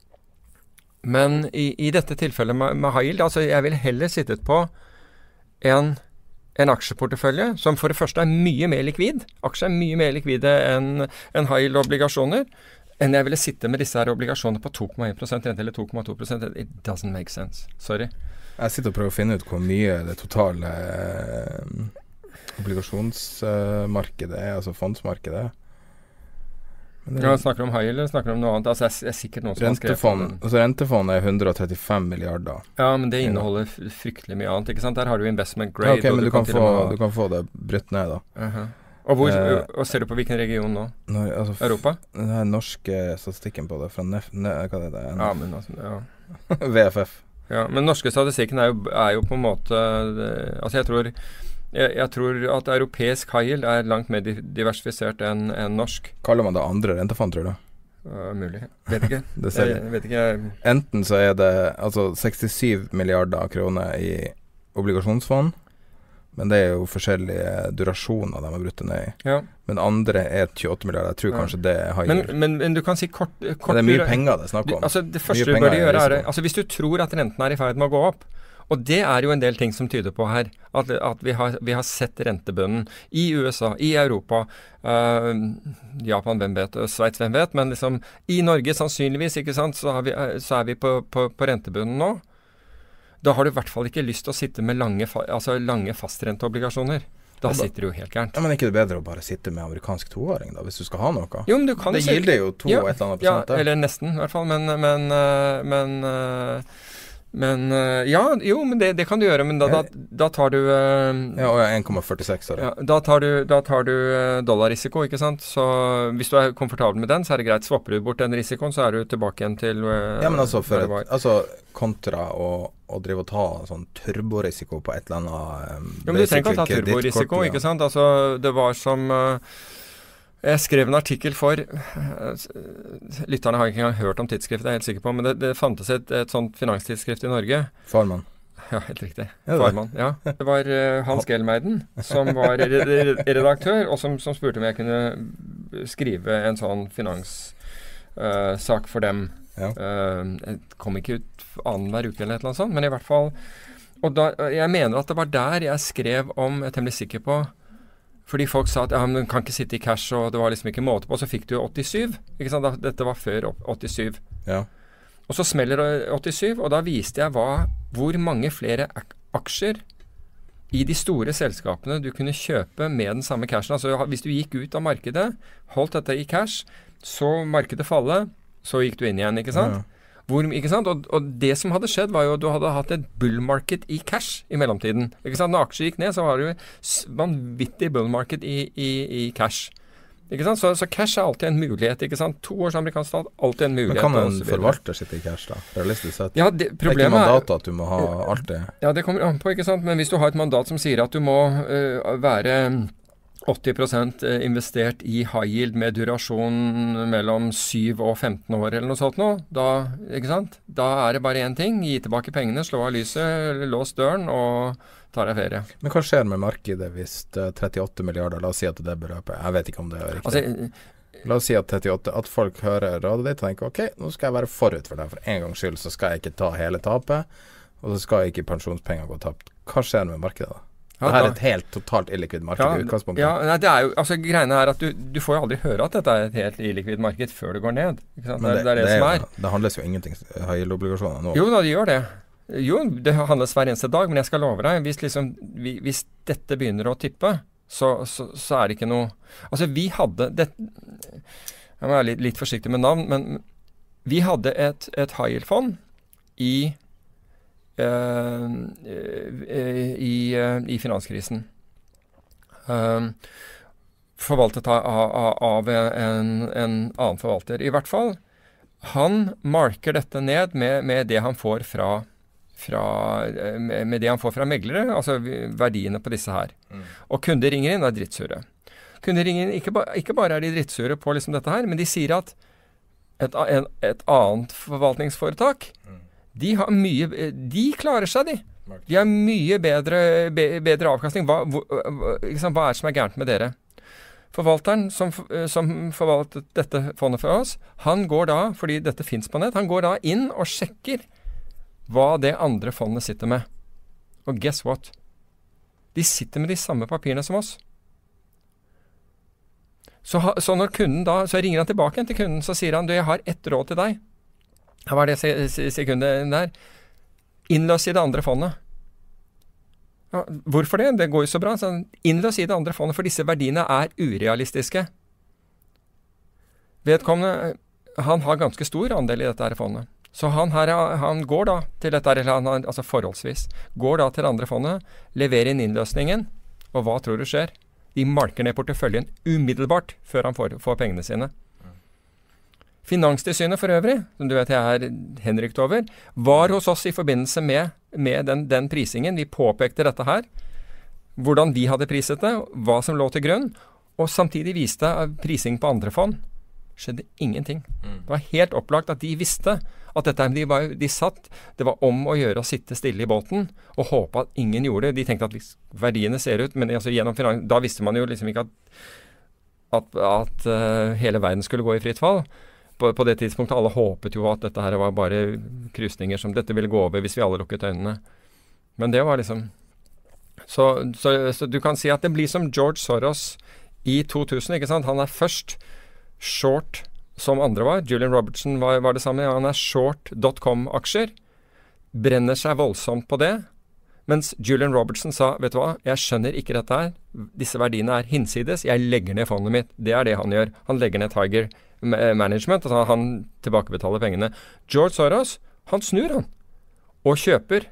Men i, i dette tilfellet med, med high yield, altså jeg vil heller sittet på en, en aksjeportefølje som for det første er mye mer likvid. Aksjer er mye mer likvide enn en high yield obligasjoner, enn jeg ville sitte med disse her obligasjoner på to komma én prosent rente eller to komma to prosent. It doesn't make sense. Sorry. Jeg sitter og prøver å finne ut hvor mye det totale eh, obligasjonsmarkedet er, altså fondsmarkedet er. Ja, snakker om high yield eller snakker om noe annet? Altså, jeg er sikkert noen som har skrevet Rentefond, altså rentefond er hundre og trettifem milliarder. Ja, men det inneholder f- fryktelig mye annet, ikke sant? Der har du investment grade. Ja, ok, og men du, du kan, til få, og med ha- du kan få det brutt ned da. Uh-huh. Og, hvor, Eh, og ser du på hvilken region nå? Når, altså, f- Europa? Den her norske statistikken på det, fra Nef, ne, hva er det? Ja, men altså, ja. V F F. Ja, men norske statistikken er jo, er jo på en måte det- altså jeg tror jeg, jeg tror at europeisk high yield er langt mer di- diversifisert enn enn norsk. Kaller man det andre rentefond, tror du? Uh, mulig. Vet ikke. Det ser jeg, vet ikke. Enten så er det altså sekstisju milliarder kroner i obligasjonsfond, men det er jo forskjellige durasjoner de har brutt det ned i. Ja. Men andre er tjueåtte milliarder. Jeg tror Ja. kanskje det er high Men, yield. men, men du kan si kort, kort Det er mye dura- penger det er snakk Du, om. altså det første Mye du penger bør er gjøre er risiko. altså hvis du tror at renten er i ferd med å gå opp, og det er jo en del ting som tyder på her, at, at vi, har, vi har sett rentebunnen i U S A, i Europa, uh, Japan, hvem vet, Sveits, hvem vet, men liksom i Norge sannsynligvis, ikke sant, så, har vi, så er vi på, på, på rentebunnen nå. Da har du i hvert fall ikke lyst til å sitte med lange, fa- altså lange fastrenteobligasjoner. Da Ja, da- sitter du jo helt gærent. Ja, men er ikke det bedre å bare sitte med amerikansk toåring da, hvis du skal ha noe? Jo, men du kan Det jo se- gilder jo to Ja, og et eller annet Ja, prosent der. eller nesten i hvert fall, men men, øh, men, øh, men øh, ja, jo, men det, det kan du gjøre, men da, da, da tar du øh, Ja, og en komma førtiseks, sorry. ja, da tar du, da tar du øh, dollarrisiko, ikke sant? Så hvis du er komfortabel med den, så er det greit. Swapper du bort den risikoen, så er du tilbake igjen til øh, Ja, men altså, for der det var. et, altså kontra å, å drive og ta sånn turborisiko på et eller annet um, Jo, men du trenger ikke å ta basically turborisiko, kredittkort, ikke sant? Altså, det var som øh, jeg skrev en artikkel for øh, lytterne har ikke engang hørt om tidsskriftet, jeg er helt sikker på, men det, det fantes et, et sånt finanstidsskrift i Norge. Farman. Ja, helt riktig. Ja, det. Farmann, ja. Det var uh, Hans Gelmeiden som var re re redaktør, og som, som spurte om jeg kunne skrive en sånn finanssak uh, for dem. Ja. Uh, jeg kom ikke ut annenhver uke eller et eller annet sånt, men i hvert fall. Og da, jeg mener at det var der jeg skrev om, jeg er temmelig sikker på, fordi folk sa at ja, men du kan ikke sitte i cash, og det var liksom ikke måte på, så fikk du åttisyv, ikke sant? Da, dette var før åttisyv. Ja. Og så smeller det åttisyv, og da viste jeg hva, hvor mange flere ak aksjer i de store selskapene du kunne kjøpe med den samme cashen. Altså hvis du gikk ut av markedet, holdt dette i cash, så markedet falle, så gikk du inn igjen, ikke sant? Ja. Hvor, ikke sant? Og, og det som hadde skjedd var jo at du hadde hatt et bull market i cash i mellomtiden. Ikke sant? Når aksjer gikk ned, så var det jo s- vanvittig bull market i, i, i cash. Ikke sant? Så, så cash er alltid en mulighet, ikke sant? To års amerikansk stat, alltid en mulighet. Men kan og en så videre. forvalter sitte i cash da, realistisk sett? Ja, det, Det er ikke problemet er mandatet at du må ha alt det. Ja, det kommer an på, ikke sant? Men hvis du har et mandat som sier at du må øh, være åtti prosent investert i high yield med durasjon mellom syv og femten år eller noe sånt nå, da, ikke sant? Da er det bare én ting, gi tilbake pengene, slå av lyset, lås døren og ta deg ferie. Men hva skjer med markedet hvis det er trettiåtte milliarder, la oss si at det er det beløpet, jeg vet ikke om det er riktig. Altså, La oss si at trettiåtte, at folk hører rådet ditt og tenker, ok, nå skal jeg være forut for det, for en gangs skyld så skal jeg ikke ta hele tapet, og så skal ikke pensjonspenger gå tapt. Hva skjer med markedet da? Ja, Dette er da- et helt totalt illikvid marked i utgangspunktet. Ja, nei, det er jo, altså greiene er at du, du får jo aldri høre at dette er et helt illikvid marked før det går ned. Ikke sant? Men Det, det er det, som er. jo- det handles jo ingenting high yield-obligasjoner nå. Jo da, det gjør det. Jo, det handles hver eneste dag, men jeg skal love deg, hvis, liksom, vi, hvis dette begynner å tippe, så, så, så er det ikke noe. Altså, vi hadde det, jeg må være litt, litt forsiktig med navn, men vi hadde et, et high yield-fond i, eh, i, eh, i finanskrisen. Um, forvaltet av, av, av en, en annen forvalter. I hvert fall, han marker dette ned med, med det han får fra fra, med, med det han får fra meglere, altså verdiene på disse her. Mm. Og kunder ringer inn, det er drittsure. Kunder ringer inn, ikke, ba, ikke bare er de drittsure på liksom dette her, men de sier at et, en, et annet forvaltningsforetak, mm. de har mye, de klarer seg de. De har mye bedre, be, bedre avkastning. Hva, hva, liksom, hva er det som er gærent med dere? Forvalteren som, som forvaltet dette fondet for oss, han går da, fordi dette finnes på nett, han går da inn og sjekker hva det andre fondet sitter med. Og guess what? De sitter med de samme papirene som oss. Så, så når kunden da, så ringer han tilbake til kunden, så sier han, du, jeg har ett råd til deg. Hva er det sekundet der? Innløs i det andre fondet. Ja, hvorfor det? Det går jo så bra. Så innløs i det andre fondet, for disse verdiene er urealistiske. Vedkommende, han har ganske stor andel i dette her fondet. Så han, her, han går da til dette, eller han, altså forholdsvis, går da til det andre fondet, leverer inn innløsningen, og hva tror du skjer? De marker ned porteføljen umiddelbart før han får, får pengene sine. Finanstilsynet for øvrig, som du vet jeg er henrykt over, var hos oss i forbindelse med, med den, den prisingen. Vi påpekte dette her, hvordan vi hadde priset det, hva som lå til grunn, og samtidig viste prising på andre fond. Skjedde ingenting. Mm. Det var helt opplagt at de visste at dette, de, var, de satt, det var om å gjøre å sitte stille i båten og håpe at ingen gjorde det. De tenkte at verdiene ser ut, men altså, gjennom finans, da visste man jo liksom ikke at, at, at uh, hele verden skulle gå i fritt fall. På, på det tidspunktet alle håpet jo at dette her var bare krusninger som dette ville gå over hvis vi alle lukket øynene. Men det var liksom så, så, så du kan si at det blir som George Soros i to tusen, ikke sant? Han er først short som andre var. Julian Robertson var, var det samme. Han er short dot com-aksjer. Brenner seg voldsomt på det. Mens Julian Robertson sa, vet du hva, jeg skjønner ikke dette her. Disse verdiene er hinsides. Jeg legger ned fondet mitt. Det er det han gjør. Han legger ned Tiger Management, altså han tilbakebetaler pengene. George Soros, han snur han, og kjøper.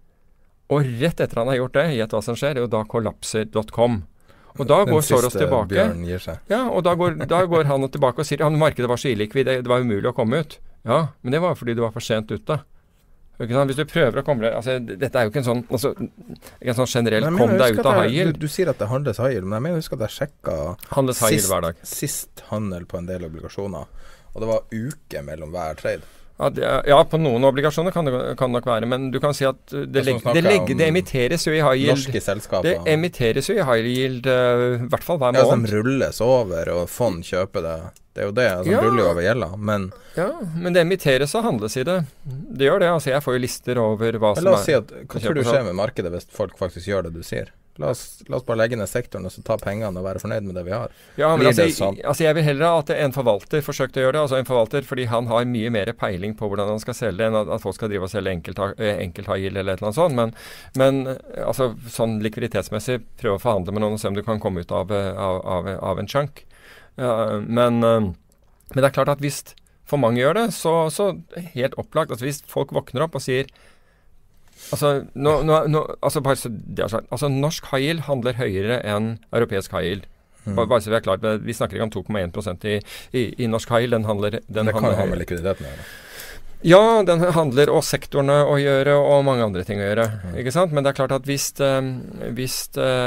Og rett etter han har gjort det, gjett hva som skjer, og da kollapser dot com. Og da går Soros tilbake. Ja, og da går, da går han tilbake og sier, ja, markedet var så illikvid, det, det var umulig å komme ut. Ja, men det var fordi du var for sent ute. Hvis du prøver å komme deg, altså, dette er jo ikke en sånn, altså, ikke en sånn generell, kom deg ut av high yield. Du, du sier at det handles high yield, men jeg mener husk at jeg sjekket handles high yield hver dag. Sist handel på en del obligasjoner, og det var uke mellom hver trade. Ja, det, ja, på noen obligasjoner kan det kan nok være, men du kan si at det, legg, det, legg, det emitteres jo i high yield. Norske selskaper. Det emitteres jo i high yield, uh, i hvert fall hver måned. Ja, som rulles over, og fond kjøper det. Det er jo det som ja. ruller over gjelda, men ja, men det emitteres og handles i det. Det gjør det, altså jeg får jo lister over hva men som la oss er. Si at, hva tror du skjer med markedet hvis folk faktisk gjør det du sier? La oss, la oss bare legge ned sektoren og så ta pengene og være fornøyd med det vi har. Ja, men altså, sånn? altså jeg vil heller at en forvalter forsøkte å gjøre det, altså en forvalter fordi han har mye mer peiling på hvordan han skal selge enn at, at folk skal drive og selge enkelt, enkelt high yield eller et eller annet sånt, men, men altså sånn likviditetsmessig prøve å forhandle med noen og se om du kan komme ut av, av, av, av en chunk. Ja, men, men det er klart at hvis for mange gjør det, så, så helt opplagt, altså hvis folk våkner opp og sier Altså, no, no, no, altså, bare så, det er sånn, altså norsk high yield handler høyere enn europeisk high yield. Mm. Bare, bare så vi er klart, vi snakker ikke om to komma én prosent i, i, i norsk high yield. Den handler, den det kan handler ha med likviditeten å gjøre. Ja, den handler og sektorene å gjøre, og mange andre ting å gjøre. Mm. Ikke sant? Men det er klart at hvis, um, hvis,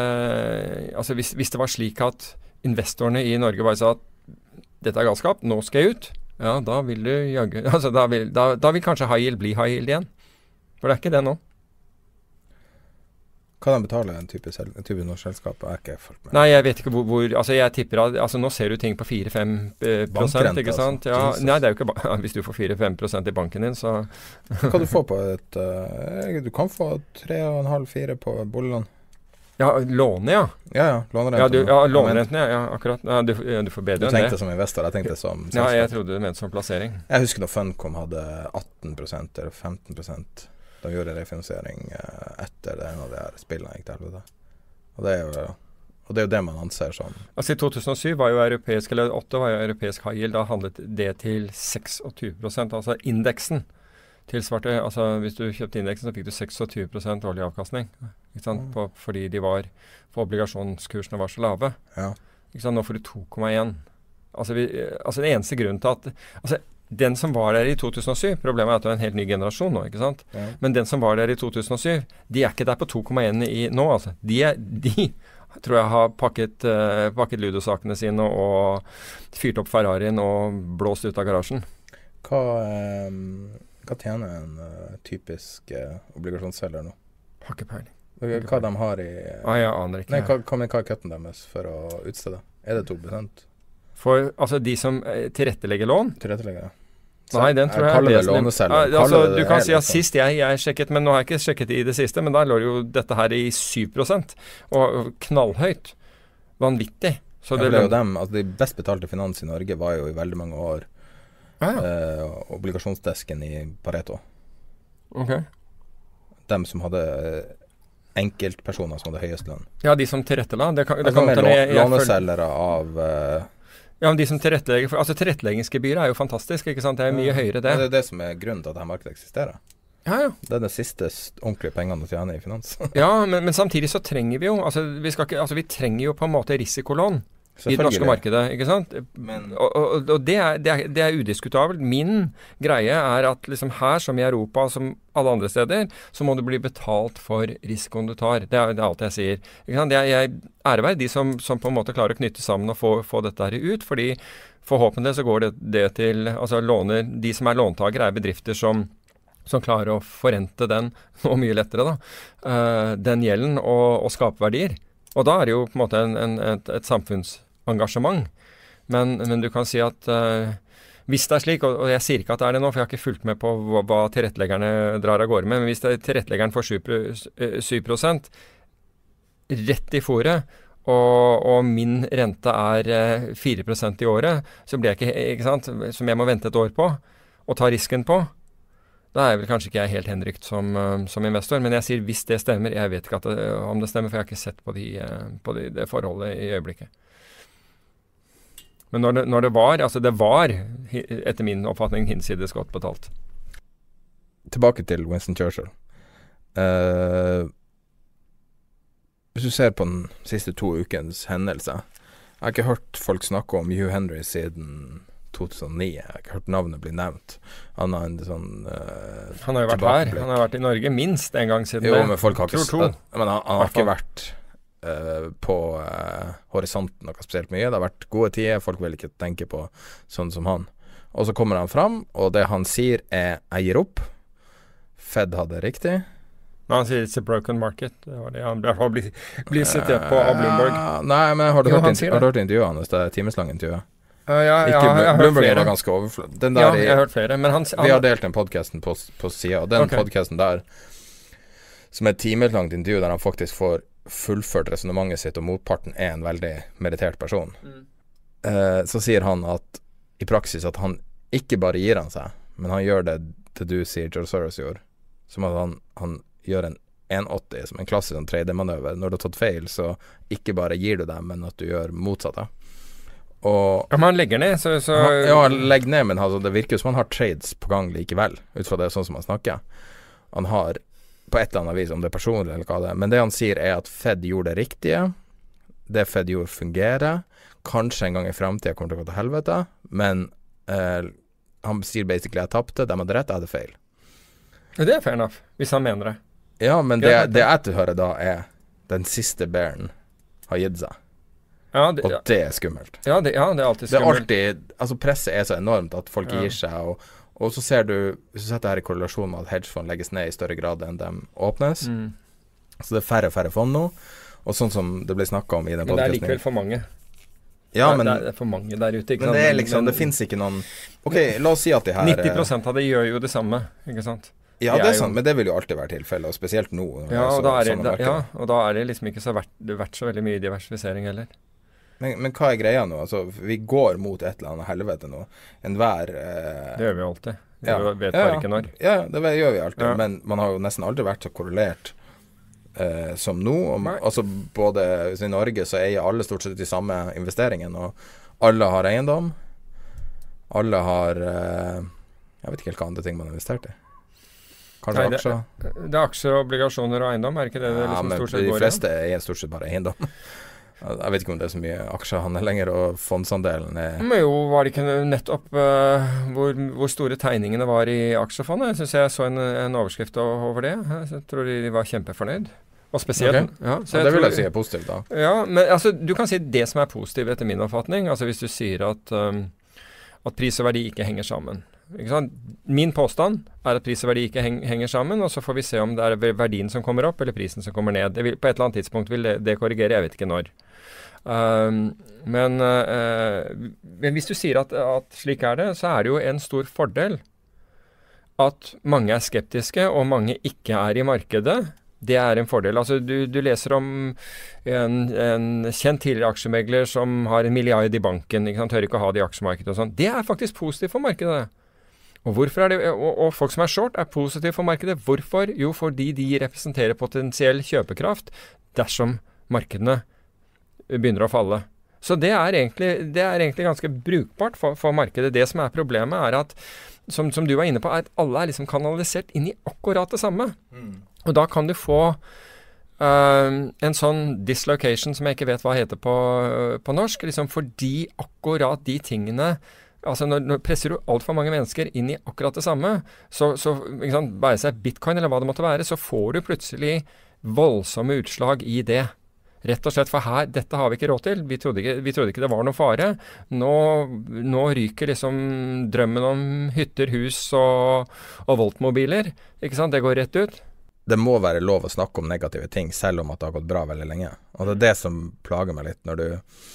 uh, altså hvis, hvis det var slik at investorene i Norge bare sa at dette er galskap, nå skal jeg ut, ja, da vil du jagge, altså da vil, da, da vil kanskje high yield bli high yield igjen. For det er ikke det nå. Kan de betale en type, sel- en type norsk selskap? Jeg er ikke fulgt med. Nei, jeg vet ikke hvor, hvor altså jeg tipper at, altså nå ser du ting på fire til fem eh, prosent, ikke sant? Ja, nei, det er jo ikke ba- hvis du får fire til fem prosent i banken din, så Kan du få på et, uh, du kan få tre komma fem til fire på boliglån. Ja, låne, ja. Ja, ja, lånerenten. Ja, du, ja lånerenten, ja, ja, akkurat. Ja, du, ja, du får bedre du enn det. Du tenkte som investor, jeg tenkte som selskap. Ja, jeg trodde du mente som plassering. Jeg husker når Funcom hadde atten prosent eller femten prosent. De gjorde refinansiering uh, etter det en av de her spillene gikk til helvete. Og det er jo og det er jo det man anser som. Altså i to tusen og syv var jo europeisk, eller åtte var jo europeisk high yield, da handlet det til tjueseks prosent, altså indeksen tilsvarte, altså hvis du kjøpte indeksen så fikk du tjueseks prosent årlig avkastning, ikke sant, på, fordi de var, for obligasjonskursene var så lave. Ja. Ikke sant, nå får du to komma én. Altså, vi, altså den eneste grunnen til at, altså den som var der i to tusen og syv, problemet er at det er en helt ny generasjon nå, ikke sant? Ja. Men den som var der i to tusen og syv, de er ikke der på to komma én i nå, altså. De, er, de tror jeg har pakket, uh, pakket ludosakene sine og fyrt opp Ferrarien og blåst ut av garasjen. Hva, um, hva tjener en uh, typisk uh, obligasjonsselger nå? Har ikke peiling. Hva de har i... Ah, jeg aner ikke. Nei, hva, hva, hva er kutten deres for å utstede? Er det to prosent? For altså de som eh, tilrettelegger lån? Tilrettelegger. Nei, den tror jeg, jeg kaller er det låneselger. Ah, altså, du kan det si at liksom. sist jeg, jeg sjekket, men nå har jeg ikke sjekket i det siste, men da lå jo dette her i syv prosent, og knallhøyt. Vanvittig. Så Ja, det, det er jo dem, altså de best betalte finans i Norge var jo i veldig mange år ah, ja. eh, obligasjonsdesken i Pareto. Ok. Dem som hadde eh, enkeltpersoner som hadde høyest lønn. Ja, de som tilrettela. Det kan, det Altså kan med godt hende jeg- lå- jeg føler- låneselgere av eh, Ja, men de som tilrettelegger for, altså tilretteleggingsgebyret er jo fantastisk, ikke sant? Det er mye høyere det. Ja, det er det som er grunnen til at dette markedet eksisterer. Ja, ja. Det er det siste s- ordentlige pengene å tjene i finans. Ja, men, men samtidig så trenger vi jo, altså vi, skal ikke, altså vi trenger jo på en måte risikolån i det norske markedet, ikke sant? Men- og og, og det, er, det, er, det er udiskutabelt. Min greie er at liksom her som i Europa, som alle andre steder, så må du bli betalt for risikoen du tar. Det er, det er alt jeg sier. Ikke sant? Jeg, jeg ærer være de som, som på en måte klarer å knytte sammen og få, få dette her ut, fordi forhåpentlig så går det, det til, altså låner, de som er låntakere er bedrifter som som klarer å forrente den, og mye lettere da, uh, den gjelden og, og skape verdier. Og da er det jo på en måte en, en, et, et samfunnsengasjement. Men, men du kan si at uh, hvis det er slik, og, og jeg sier ikke at det er det nå, for jeg har ikke fulgt med på hva, hva tilretteleggerne drar av gårde med, men hvis det er tilretteleggeren får syv prosent rett i fôret, og, og min rente er uh, fire prosent i året, så blir jeg ikke, ikke sant, som jeg må vente et år på, og ta risken på. Da er vel kanskje ikke jeg helt henrykt som, uh, som investor, men jeg sier hvis det stemmer. Jeg vet ikke at det, om det stemmer, for jeg har ikke sett på, de, uh, på de, det forholdet i øyeblikket. Men når det, når det var, altså det var, etter min oppfatning, hinsides godt betalt. Tilbake til Winston Churchill. Uh, hvis du ser på den siste to ukens hendelse, jeg har ikke hørt folk snakke om Hugh Henry siden to tusen og ni. Jeg har ikke hørt navnet bli nevnt. Han har en sånn uh, Han har jo vært her. Han har vært i Norge minst en gang siden jo, det. men folk har ikke Tror to. Men han, han har ikke vært uh, på uh, horisonten noe spesielt mye. Det har vært gode tider. Folk vil ikke tenke på sånn som han. Og så kommer han fram, og det han sier er 'jeg gir opp'. Fed hadde riktig. Men han sier 'it's a broken market'. Det var det han i hvert fall blir, blir sitert på av Bloomberg. Uh, nei, men har du Jo, hørt, han inter sier har du det. hørt intervjuet hans? Det er timeslang intervjuet. Uh, ja, Ikke ja, jeg, har hørt Bloomberg flere. var ganske overflødd. Den Ja, der i, jeg har hørt flere. Men han, vi har han delt den podcasten på, på siden, og den Ok. podcasten der, som er et timeslangt intervju der han faktisk får fullført resonnementet sitt, og motparten er en veldig meditert person, Mm. eh, så sier han at i praksis at han ikke bare gir han seg, men han gjør det det du sier George Soros gjorde, som at han, han gjør en en åtti, som en klassisk sånn trademanøver. Når du har tatt feil, så ikke bare gir du dem, men at du gjør motsatte. Og ja, men han legger ned, så, så han, ja, legg ned, men altså, det virker jo som han har trades på gang likevel, ut fra det sånn som han snakker. Han har på et eller annet vis, om det er personlig eller hva det er, men det han sier er at Fed gjorde det riktige. Det Fed gjorde fungerer. Kanskje en gang i fremtiden kommer det til å gå til helvete, men eh, han sier basically jeg tapte, de hadde rett, jeg hadde feil. Ja, det er fair enough, hvis han mener det. Ja, men Ja, det, det jeg tilhører da er den siste bæren har gitt seg, Ja, det, og ja, det er skummelt. ja, det, ja, det er alltid Det er skummelt. alltid, altså presset er så enormt at folk Ja. gir seg, og, og så ser du, hvis du setter det her i korrelasjon med at hedgefond legges ned i større grad enn de åpnes, Mm. så det er færre og færre fond nå, og sånn som det ble snakket om i den Men det er podcasten. likevel for mange. Ja, det, men, er, det er for mange der ute. Ikke men sant? det er liksom, Men det finnes ikke noen, ok, la oss si at de her nitti prosent av det gjør jo det samme, ikke sant? Ja, de det er er jo- sant, men det vil jo alltid være tilfellet, og spesielt nå. når det Ja, er så- og da er det, sånne da, markeder. ja, og da er det liksom ikke så verdt, verdt så veldig mye diversifisering heller. Men, men hva er greia nå? Altså, vi går mot et eller annet helvete nå. Enhver eh, Det gjør vi jo alltid. Vi ja. vet ja, bare ja. ikke når. Ja, det vet- gjør vi alltid. Ja. Men man har jo nesten aldri vært så korrelert eh, som nå. Og, Nei. altså både i Norge så eier alle stort sett de samme investeringene, og alle har eiendom. Alle har eh, jeg vet ikke helt hva andre ting man har investert i. Kanskje Nei, det- aksjer? Det er aksjer, obligasjoner og eiendom, er ikke det det Ja, liksom men stort sett de går fleste eier stort sett bare eiendom. Jeg vet ikke om det er så mye aksjer han er lenger, og fondsandelen er Men jo, var det ikke nettopp uh, hvor, hvor store tegningene var i aksjefondet? Jeg synes jeg så en, en overskrift over det. Jeg tror de var kjempefornøyd. Og spesielt. Okay. Ja, så ja, det vil jeg si er positivt da. Ja, men altså, du kan si det som er positivt etter min oppfatning. Altså hvis du sier at, um, at pris og verdi ikke henger sammen. Ikke sant? Min påstand er at pris og verdi ikke heng, henger sammen, og så får vi se om det er verdien som kommer opp, eller prisen som kommer ned. Det vil, på et eller annet tidspunkt vil det, det korrigere, jeg vet ikke når. Um, men, uh, men hvis du sier at, at slik er det, så er det jo en stor fordel at mange er skeptiske, og mange ikke er i markedet. Det er en fordel. Altså, du, du leser om en, en kjent tidligere aksjemegler som har en milliard i banken, ikke sant? Tør ikke å ha det i aksjemarkedet og sånn. Det er faktisk positivt for markedet. Og, hvorfor er det, og, og folk som er short er positive for markedet. Hvorfor? Jo, fordi de representerer potensiell kjøpekraft dersom markedene begynner å falle. Så det er egentlig, det er egentlig ganske brukbart for, for markedet. Det som er problemet er at, som, som du var inne på, er at alle er liksom kanalisert inn i akkurat det samme. Mm. Og da kan du få uh, en sånn dislocation som jeg ikke vet hva heter på, på norsk, liksom fordi akkurat de tingene. Altså når, når presser du alt for mange mennesker inn i akkurat det samme, så, så ikke sant, bare seg bitcoin eller hva det måtte være, så får du plutselig voldsomme utslag i det. Rett og slett, for her, dette har vi ikke råd til. Vi trodde ikke, vi trodde ikke det var noe fare. Nå, nå ryker liksom drømmen om hytter, hus og, og voltmobiler. Ikke sant? Det går rett ut. Det må være lov å snakke om negative ting, selv om at det har gått bra veldig lenge. Og det er det som plager meg litt når du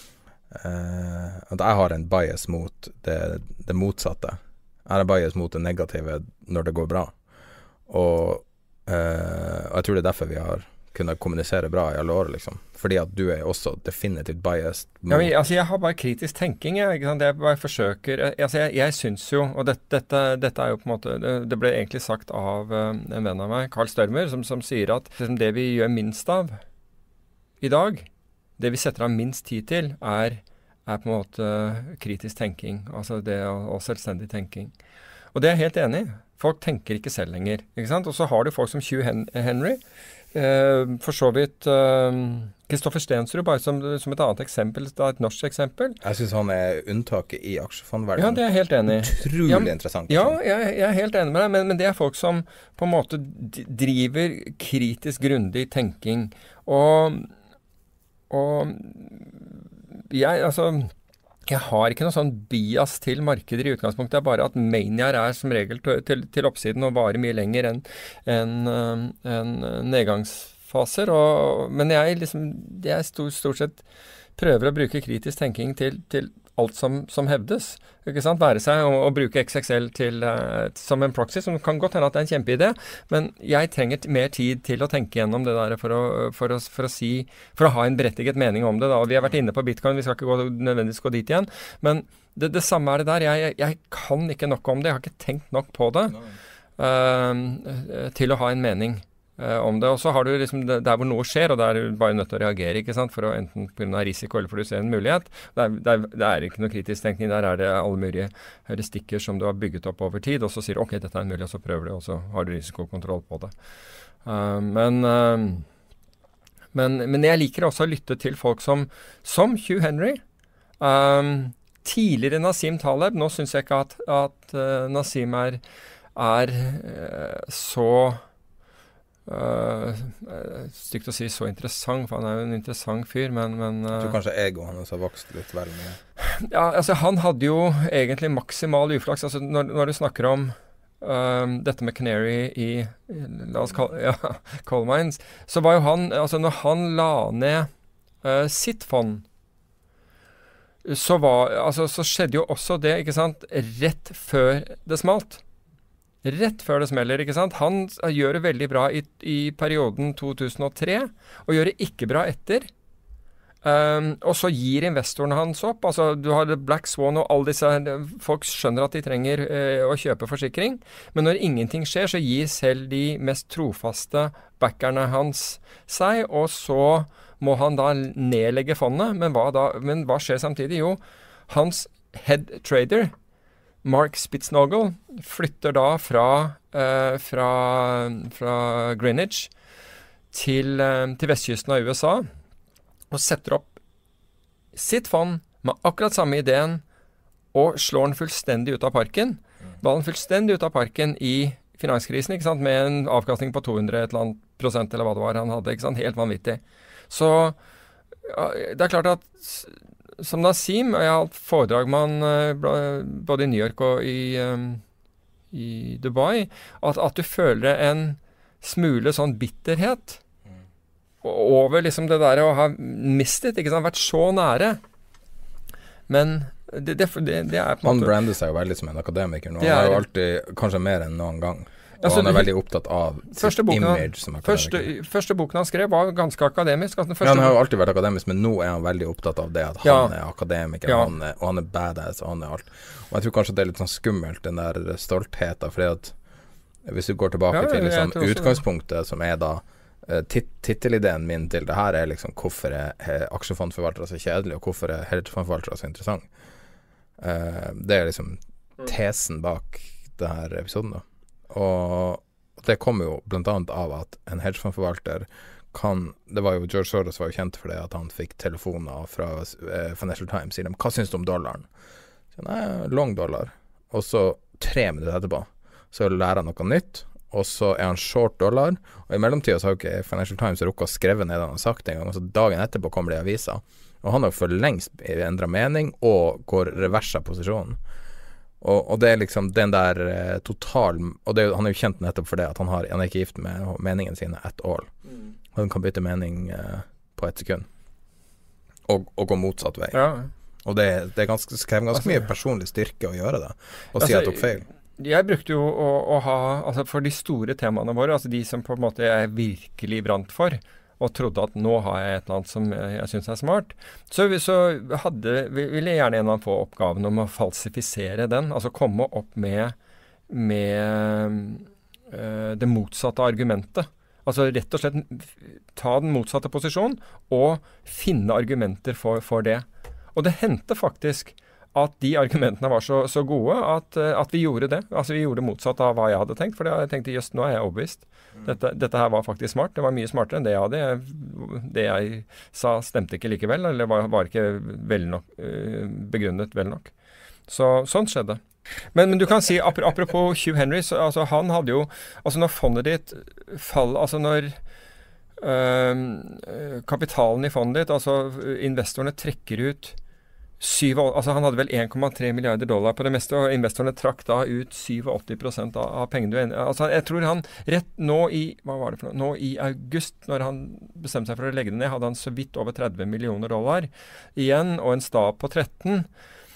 Uh, at jeg har en bias mot det, det motsatte. Jeg har en bias mot det negative når det går bra. Og, uh, og jeg tror det er derfor vi har kunnet kommunisere bra i alle år, liksom. Fordi at du er også definitivt biased mot. Ja, men, altså, jeg har bare kritisk tenking, jeg, ikke sant? Jeg bare forsøker, altså, jeg, jeg synes jo, og dette, dette, dette er jo på en måte, det, det ble egentlig sagt av uh, en venn av meg, Carl Størmer, som, som sier at liksom, det vi gjør minst av i dag, det vi setter av minst tid til, er, er på en måte kritisk tenking. Altså det og, og selvstendig tenking. Og det er jeg helt enig i. Folk tenker ikke selv lenger. Ikke sant? Og så har du folk som Hugh Henry. Eh, for så vidt Kristoffer eh, Stensrud, bare som, som et annet eksempel, et norsk eksempel. Jeg synes han er unntaket i aksjefondverdenen. Ja, det er jeg helt enig i. Utrolig ja, interessant. Ja, jeg, jeg er helt enig med deg, men, men det er folk som på en måte driver kritisk grundig tenking. Og Og jeg, altså, jeg har ikke noe sånn bias til markeder i utgangspunktet. Det er bare at manier er som regel til, til, til oppsiden og varer mye lenger enn en, en nedgangsfaser. Og, men jeg, liksom, jeg stort, stort sett prøver å bruke kritisk tenking til, til alt som, som hevdes. Ikke sant? Være seg å, å bruke X X L til, uh, som en proxy, som kan godt hende at det er en kjempeidé, men jeg trenger mer tid til å tenke gjennom det der for å, for å, for å si, for å ha en berettiget mening om det. Da. Og vi har vært inne på bitcoin, vi skal ikke gå, nødvendigvis gå dit igjen, men det, det samme er det der. Jeg, jeg, jeg kan ikke nok om det, jeg har ikke tenkt nok på det uh, til å ha en mening Uh, om det, og så har du liksom det, der hvor noe skjer, og der er du bare nødt til å reagere, ikke sant, for å enten på grunn av risiko eller for å se en mulighet. Det er, det, er, det er ikke noe kritisk tenkning, der er det alle mulige heuristikker som du har bygget opp over tid, og så sier du, ok, dette er en mulighet, og så prøver du, og så har du risikokontroll på det. Uh, men, uh, men, men jeg liker også å lytte til folk som, som Hugh Henry, um, tidligere Nassim Taleb. Nå synes jeg ikke at, at uh, Nassim er, er uh, så Uh, uh, stygt å si så interessant, for han er jo en interessant fyr, men, men uh, jeg tror kanskje egoen hans har vokst litt vel mye. Ja, altså han hadde jo egentlig maksimal uflaks. Altså når, når du snakker om uh, dette med Canary i, i la oss kalle ja, Coal Mines, så var jo han, altså når han la ned uh, sitt fond, så var, altså så skjedde jo også det, ikke sant, rett før det smalt. Rett før det smeller, ikke sant? Han gjør det veldig bra i, i perioden to tusen og tre, og gjør det ikke bra etter. Um, og så gir investorene hans opp. Altså, du har Black Swan og alle disse, folk skjønner at de trenger uh, å kjøpe forsikring, men når ingenting skjer, så gir selv de mest trofaste backerne hans seg, og så må han da nedlegge fondet. Men hva, da, men hva skjer samtidig? Jo, hans head trader, Mark Spitznagel, flytter da fra, uh, fra, fra Greenwich til, uh, til vestkysten av U S A og setter opp sitt fond med akkurat samme ideen, og slår den fullstendig ut av parken. Var den fullstendig ut av parken i finanskrisen, ikke sant? Med en avkastning på to hundre et eller annet prosent, eller hva det var han hadde, ikke sant? Helt vanvittig. Så ja, det er klart at, som Nassim, og jeg har hatt foredrag med han både i New York og i, um, i Dubai, at, at du føler en smule sånn bitterhet over liksom det der å ha mistet, ikke sant? Vært så nære. Men det, det, det, det er på en måte... Han brander seg jo veldig som en akademiker nå. Han er jo alltid, kanskje mer enn noen gang. Og altså, han er veldig opptatt av sitt image som akademiker. Første, første boken han skrev var ganske akademisk. Altså, ja, han har jo alltid vært akademisk, men nå er han veldig opptatt av det at han ja. er akademiker, ja. han er, og han er badass, og han er alt. Og jeg tror kanskje det er litt sånn skummelt, den der stoltheten, fordi at hvis du går tilbake ja, til liksom, utgangspunktet, som er da Tit tittelideen min til det her er liksom hvorfor er aksjefondforvaltere så kjedelig, og hvorfor er hedgefondforvaltere så interessant. Uh, det er liksom tesen bak denne episoden da. Og det kommer jo blant annet av at en hedgefondforvalter kan, det var jo George Soros var jo kjent for det at han fikk telefoner fra uh, Financial Times, sier de, hva synes du om dollaren? Så, nei, long dollar. Og så tre minutter etterpå så lærer han noe nytt, og så er han short dollar, og i mellomtiden så har jo ikke Financial Times rukket å skrive ned han har sagt en gang, og så dagen etterpå kommer det i avisa, og han har jo for lengst endret mening, og går revers av posisjonen. Og, og det er liksom den der eh, total, og det, han er jo kjent nettopp for det, at han, har, han er ikke gift med meningen sine at all. Mm. Han kan bytte mening eh, på et sekund, og, og gå motsatt vei. Ja. Og det, det er ganske, krever ganske mye personlig styrke å gjøre det, og altså, si at jeg tok feil. Jeg brukte jo å, å ha, altså for de store temaene våre, altså de som på en måte jeg virkelig brant for, og trodde at nå har jeg et eller annet som jeg, jeg synes er smart, så, så hadde, ville jeg gjerne en eller annen få oppgaven om å falsifisere den, altså komme opp med, med øh, det motsatte argumentet. Altså rett og slett ta den motsatte posisjonen, og finne argumenter for, for det. Og det hendte faktisk at de argumentene var så, så gode at, at vi gjorde det. Altså vi gjorde det motsatt av hva jeg hadde tenkt, for jeg tenkte just nå er jeg overbevist. Dette, dette her var faktisk smart. Det var mye smartere enn det jeg hadde. Det jeg sa stemte ikke likevel, eller var, var ikke vel nok, begrunnet vel nok. Så sånn skjedde. Men, men du kan si, apropos Hugh Henry, så, altså han hadde jo, altså når fondet ditt fall, altså når øh, kapitalen i fondet ditt, altså investorene trekker ut Syv, altså han hadde vel en komma tre milliarder dollar på det meste, og investorene trakk da ut syttisyv prosent av, av pengene. Altså jeg tror han rett nå i, hva var det for noe? Nå i august, når han bestemte seg for å legge det ned, hadde han så vidt over tretti millioner dollar igjen, og en stab på tretten.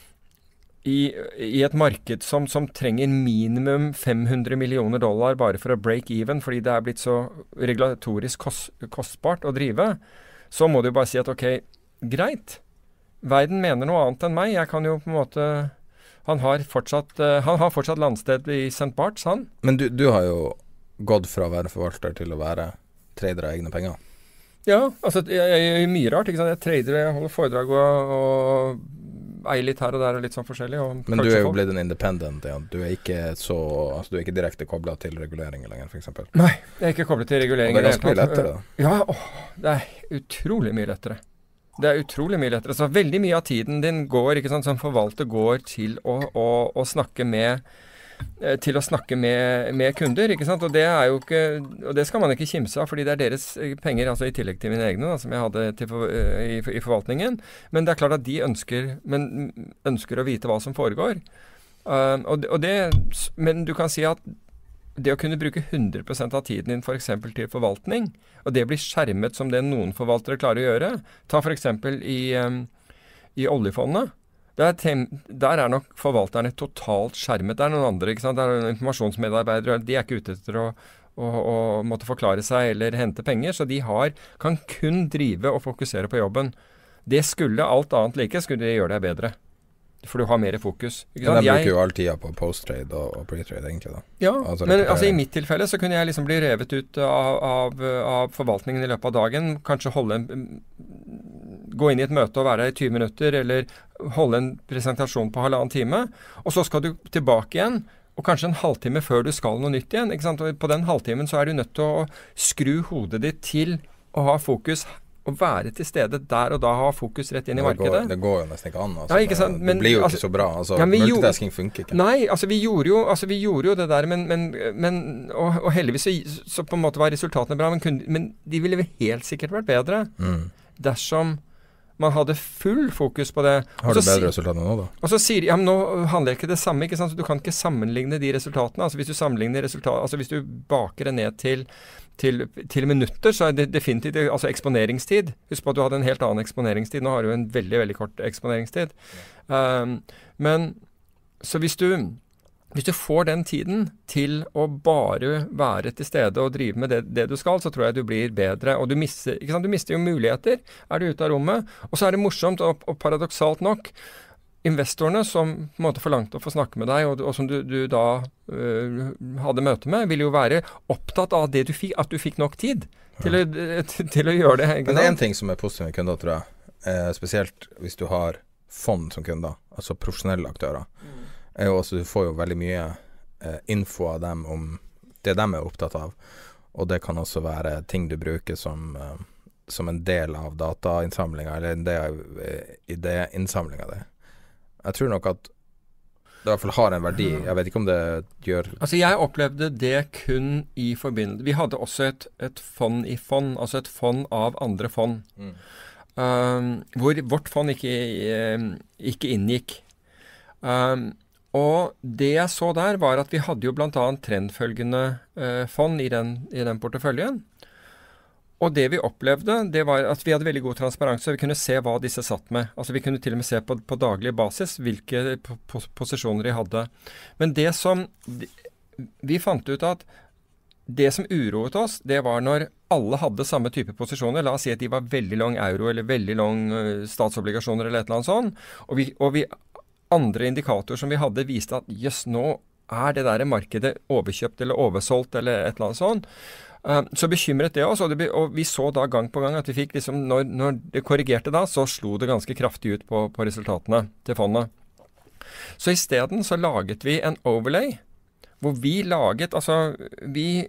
I, i et marked som, som trenger minimum fem hundre millioner dollar bare for å break even, fordi det er blitt så regulatorisk kost, kostbart å drive, så må du bare si at ok, greit. Verden mener noe annet enn meg. Jeg kan jo på en måte Han har fortsatt, uh, han har fortsatt landsted i Saint Barts, han. Men du, du har jo gått fra å være forvalter til å være trader av egne penger. Ja, altså jeg, jeg gjør mye rart, ikke sant? Jeg trader, jeg holder foredrag og, og eier litt her og der og litt sånn forskjellig. Og men du er jo blitt en independent, ja. Du er ikke så, altså du er ikke direkte koblet til reguleringer lenger, for eksempel. Nei, jeg er ikke koblet til reguleringer. Og det er ganske mye lettere da. Ja, åh, det er utrolig mye lettere. Det er utrolig mye lettere. Så veldig mye av tiden din går, ikke sant, som forvalter går til å, å, å snakke med til å snakke med, med kunder, ikke sant? Og det er jo ikke, og det skal man ikke kimse av, fordi det er deres penger, altså i tillegg til mine egne, da, som jeg hadde til for, i, i forvaltningen. Men det er klart at de ønsker, men ønsker å vite hva som foregår. Uh, og, og det, men du kan si at det å kunne bruke hundre prosent av tiden din for eksempel til forvaltning, og det blir skjermet som det noen forvaltere klarer å gjøre, ta for eksempel i, um, i oljefondet. Der, der er nok forvalterne totalt skjermet. Det er noen andre, ikke sant? Det er noen informasjonsmedarbeidere, de er ikke ute etter å, å, å måtte forklare seg eller hente penger, så de har, kan kun drive og fokusere på jobben. Det skulle alt annet like, skulle det gjøre deg bedre. For du har mer fokus. Ikke sant? Men de bruker jo all tida på post-trade og, og pre-trade egentlig da. Ja, altså, men altså, i mitt tilfelle så kunne jeg liksom bli revet ut av, av, av forvaltningen i løpet av dagen, kanskje holde en, gå inn i et møte og være der i tyve minutter, eller holde en presentasjon på halvannen time, og så skal du tilbake igjen, og kanskje en halvtime før du skal noe nytt igjen, ikke sant? Og på den halvtimen så er du nødt til å skru hodet ditt til å ha fokus å være til stede der og da, ha fokus rett inn i Det markedet. går, det går jo nesten ikke an. Altså. Ja, ikke sant, det, men- det blir jo altså- ikke så bra. Altså, Ja, men vi gjorde- multitasking funker ikke. Nei, altså vi gjorde jo, altså, vi gjorde jo det der, men, men, men og, og heldigvis så, så på en måte var resultatene bra, men, kun, men de ville vel helt sikkert vært bedre Mm. dersom man hadde full fokus på det. Har Og du så si- bedre resultater nå, da? Og så sier de, ja, men nå handler ikke det samme, ikke sant? Så du kan ikke sammenligne de resultatene. Altså hvis du sammenligner resultat, altså hvis du baker det ned til, til, til minutter, så er det definitivt, altså eksponeringstid. Husk på at du hadde en helt annen eksponeringstid. Nå har du en veldig, veldig kort eksponeringstid. Um, men, så hvis du, hvis du får den tiden til å bare være til stede og drive med det, det du skal, så tror jeg du blir bedre. Og du mister, ikke sant? Du mister jo muligheter, er du ute av rommet. Og så er det morsomt, og, og paradoksalt nok, investorene som på en måte forlangte å få snakke med deg, og, og som du, du da øh, hadde møte med, ville jo være opptatt av det du fikk, at du fikk nok tid til, å, til, til å gjøre det. Ikke Men det er en sant? ting som er positivt med kunder, tror jeg. Eh, spesielt hvis du har fond som kunder, altså profesjonelle aktører. Er jo også, du får jo veldig mye eh, info av dem om det de er opptatt av. Og det kan også være ting du bruker som, eh, som en del av datainnsamlinga, eller en del av eh, idéinnsamlinga di. Jeg tror nok at det i hvert fall har en verdi. Jeg vet ikke om det gjør Altså jeg opplevde det kun i forbindelse. Vi hadde også et, et fond i fond, altså et fond av andre fond. Mm. Um, hvor vårt fond ikke, eh, ikke inngikk. Um, og det jeg så der var at vi hadde jo blant annet trendfølgende eh, fond i den, i den porteføljen. Og det vi opplevde, det var at vi hadde veldig god transparense. Vi kunne se hva disse satt med. Altså vi kunne til og med se på, på daglig basis hvilke po pos posisjoner de hadde. Men det som vi fant ut at det som uroet oss, det var når alle hadde samme type posisjoner. La oss si at de var veldig lang euro eller veldig lang uh, statsobligasjoner eller et eller annet sånt. Og vi, og vi andre indikatorer som vi hadde viste at jøss, nå er det der markedet overkjøpt eller oversolgt eller et eller annet sånt. Uh, så bekymret det oss, og, det, og vi så da gang på gang at vi fikk liksom, når, når det korrigerte da, så slo det ganske kraftig ut på, på resultatene til fondet. Så i stedet så laget vi en overlay, hvor vi laget, altså vi,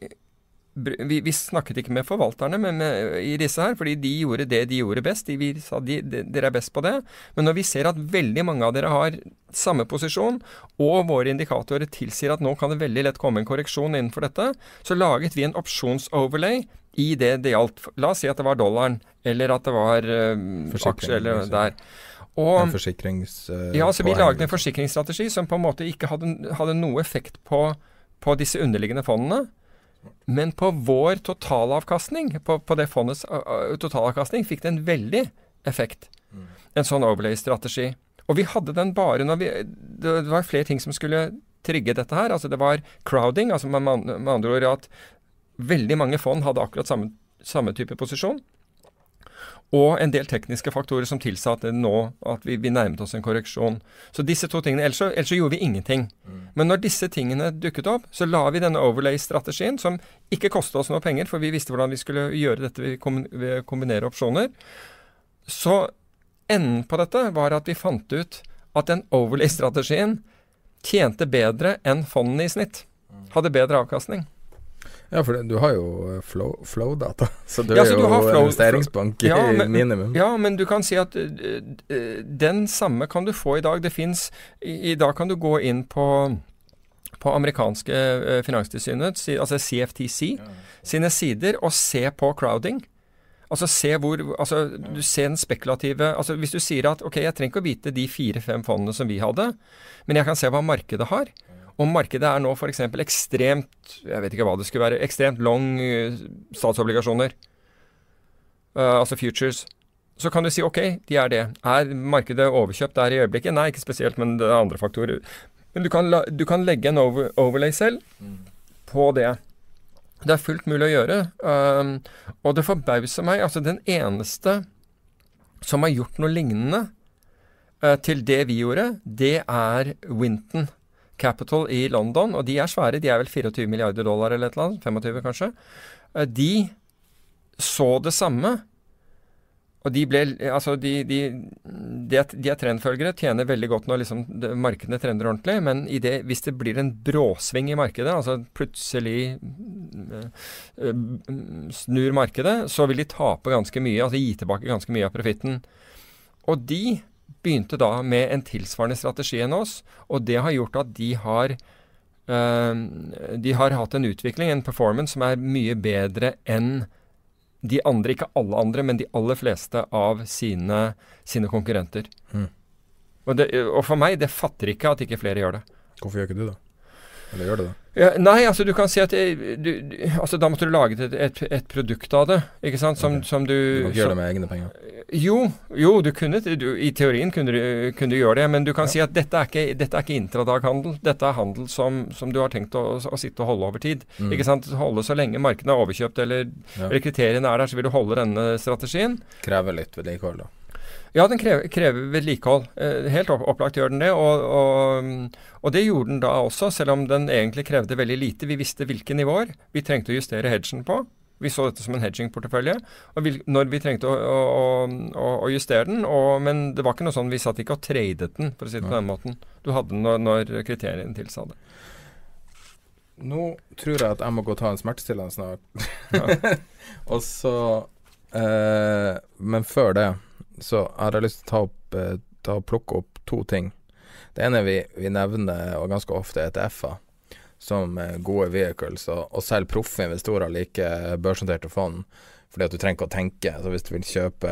vi, vi snakket ikke med forvalterne med, med, i disse her, fordi de gjorde det de gjorde best. De, vi sa de, de, dere er best på det. Men når vi ser at veldig mange av dere har samme posisjon, og våre indikatorer tilsier at nå kan det veldig lett komme en korreksjon innenfor dette, så laget vi en opsjonsoverlay i det det gjaldt. La oss si at det var dollaren, eller at det var um, aksjer, eller der. Og, en forsikrings... Uh, ja, så vi laget en forsikringsstrategi som på en måte ikke hadde, hadde noe effekt på, på disse underliggende fondene, men på vår totalavkastning, på, på det fondets uh, totalavkastning, fikk det en veldig effekt. Mm. En sånn overlay-strategi. Og vi hadde den bare når vi... Det, det var flere ting som skulle trigge dette her. Altså det var crowding, altså med, med andre ord at veldig mange fond hadde akkurat samme, samme type posisjon. Og en del tekniske faktorer som tilsatte nå at vi, vi nærmet oss en korreksjon. Så disse to tingene, ellers så, ellers så gjorde vi ingenting. Mm. Men når disse tingene dukket opp, så la vi denne overlay-strategien, som ikke kostet oss noe penger, for vi visste hvordan vi skulle gjøre dette ved å kombinere opsjoner. Så enden på dette var at vi fant ut at den overlay-strategien tjente bedre enn fondene i snitt. Hadde bedre avkastning. Ja, for du har jo flow, flow-data, så du ja, er så jo du har flow, investeringsbank ja, i men, minimum. Ja, men du kan si at uh, uh, den samme kan du få i dag. Det finnes, i, i dag kan du gå inn på, på amerikanske uh, finanstilsynet, altså C F T C, ja. sine sider, og se på crowding. Altså se hvor, altså du ser den spekulative, altså hvis du sier at, ok, jeg trenger ikke å vite de fire-fem fondene som vi hadde, men jeg kan se hva markedet har. Og markedet er nå for eksempel ekstremt, jeg vet ikke hva det skulle være, ekstremt long uh, statsobligasjoner, uh, altså futures. Så kan du si, ok, de er det. Er markedet overkjøpt der i øyeblikket? Nei, ikke spesielt, men det er andre faktorer. Men du kan, la, du kan legge en over, overlay selv mm. på det. Det er fullt mulig å gjøre. Um, og det forbauser meg, altså den eneste som har gjort noe lignende uh, til det vi gjorde, det er Winton Capital i London, og de er svære, de er vel tjuefire milliarder dollar eller et eller annet, tjuefem kanskje. De så det samme, Og de ble, altså de, de, de, er, de er trendfølgere, tjener veldig godt når liksom det, markedene trender ordentlig, men i det, hvis det blir en bråsving i markedet, altså plutselig øh, snur markedet, så vil de tape ganske mye, altså gi tilbake ganske mye av profitten. Og de begynte da med en tilsvarende strategi enn oss, og det har gjort at de har, øh, de har hatt en utvikling, en performance som er mye bedre enn de andre, ikke alle andre, men de aller fleste av sine, sine konkurrenter. Mm. Og, det, og for meg, det fatter ikke at ikke flere gjør det. Hvorfor gjør ikke du det? Eller gjør det det? Ja, nei, altså du kan si at det, du, du, altså, da måtte du lage et, et, et produkt av det, ikke sant? Som, okay. som du... Du kan ikke gjøre som, det med egne penger? Jo, jo du kunne, du, i teorien kunne du, kunne du gjøre det, men du kan ja. si at dette er ikke, dette er ikke intradaghandel. Dette er handel som, som du har tenkt å, å sitte og holde over tid. Mm. Ikke sant? Holde så lenge markedene er overkjøpt, eller, ja. eller kriteriene er der, så vil du holde denne strategien. Krever litt vedlikehold da. Ja, den krever, krever vedlikehold. Eh, helt opp, opplagt gjør den det, og, og, og det gjorde den da også, selv om den egentlig krevde veldig lite. Vi visste hvilke nivåer vi trengte å justere hedgen på. Vi så dette som en hedging-portefølje, og vil, når vi trengte å, å, å, å justere den, og, men det var ikke noe sånn, vi satt ikke og tradet den, for å si det på den måten. Du hadde den når, når kriteriene tilsa det. Nå tror jeg at jeg må gå og ta en smertestillende snart. Ja. og så, eh, men før det, så har jeg lyst til å ta opp, eh, ta og plukke opp to ting. Det ene vi, vi nevner, og ganske ofte E T F-er, som eh, gode vehicles, og, og selv proffe investorer liker børsnoterte fond, fordi at du trenger ikke å tenke. Så hvis du vil kjøpe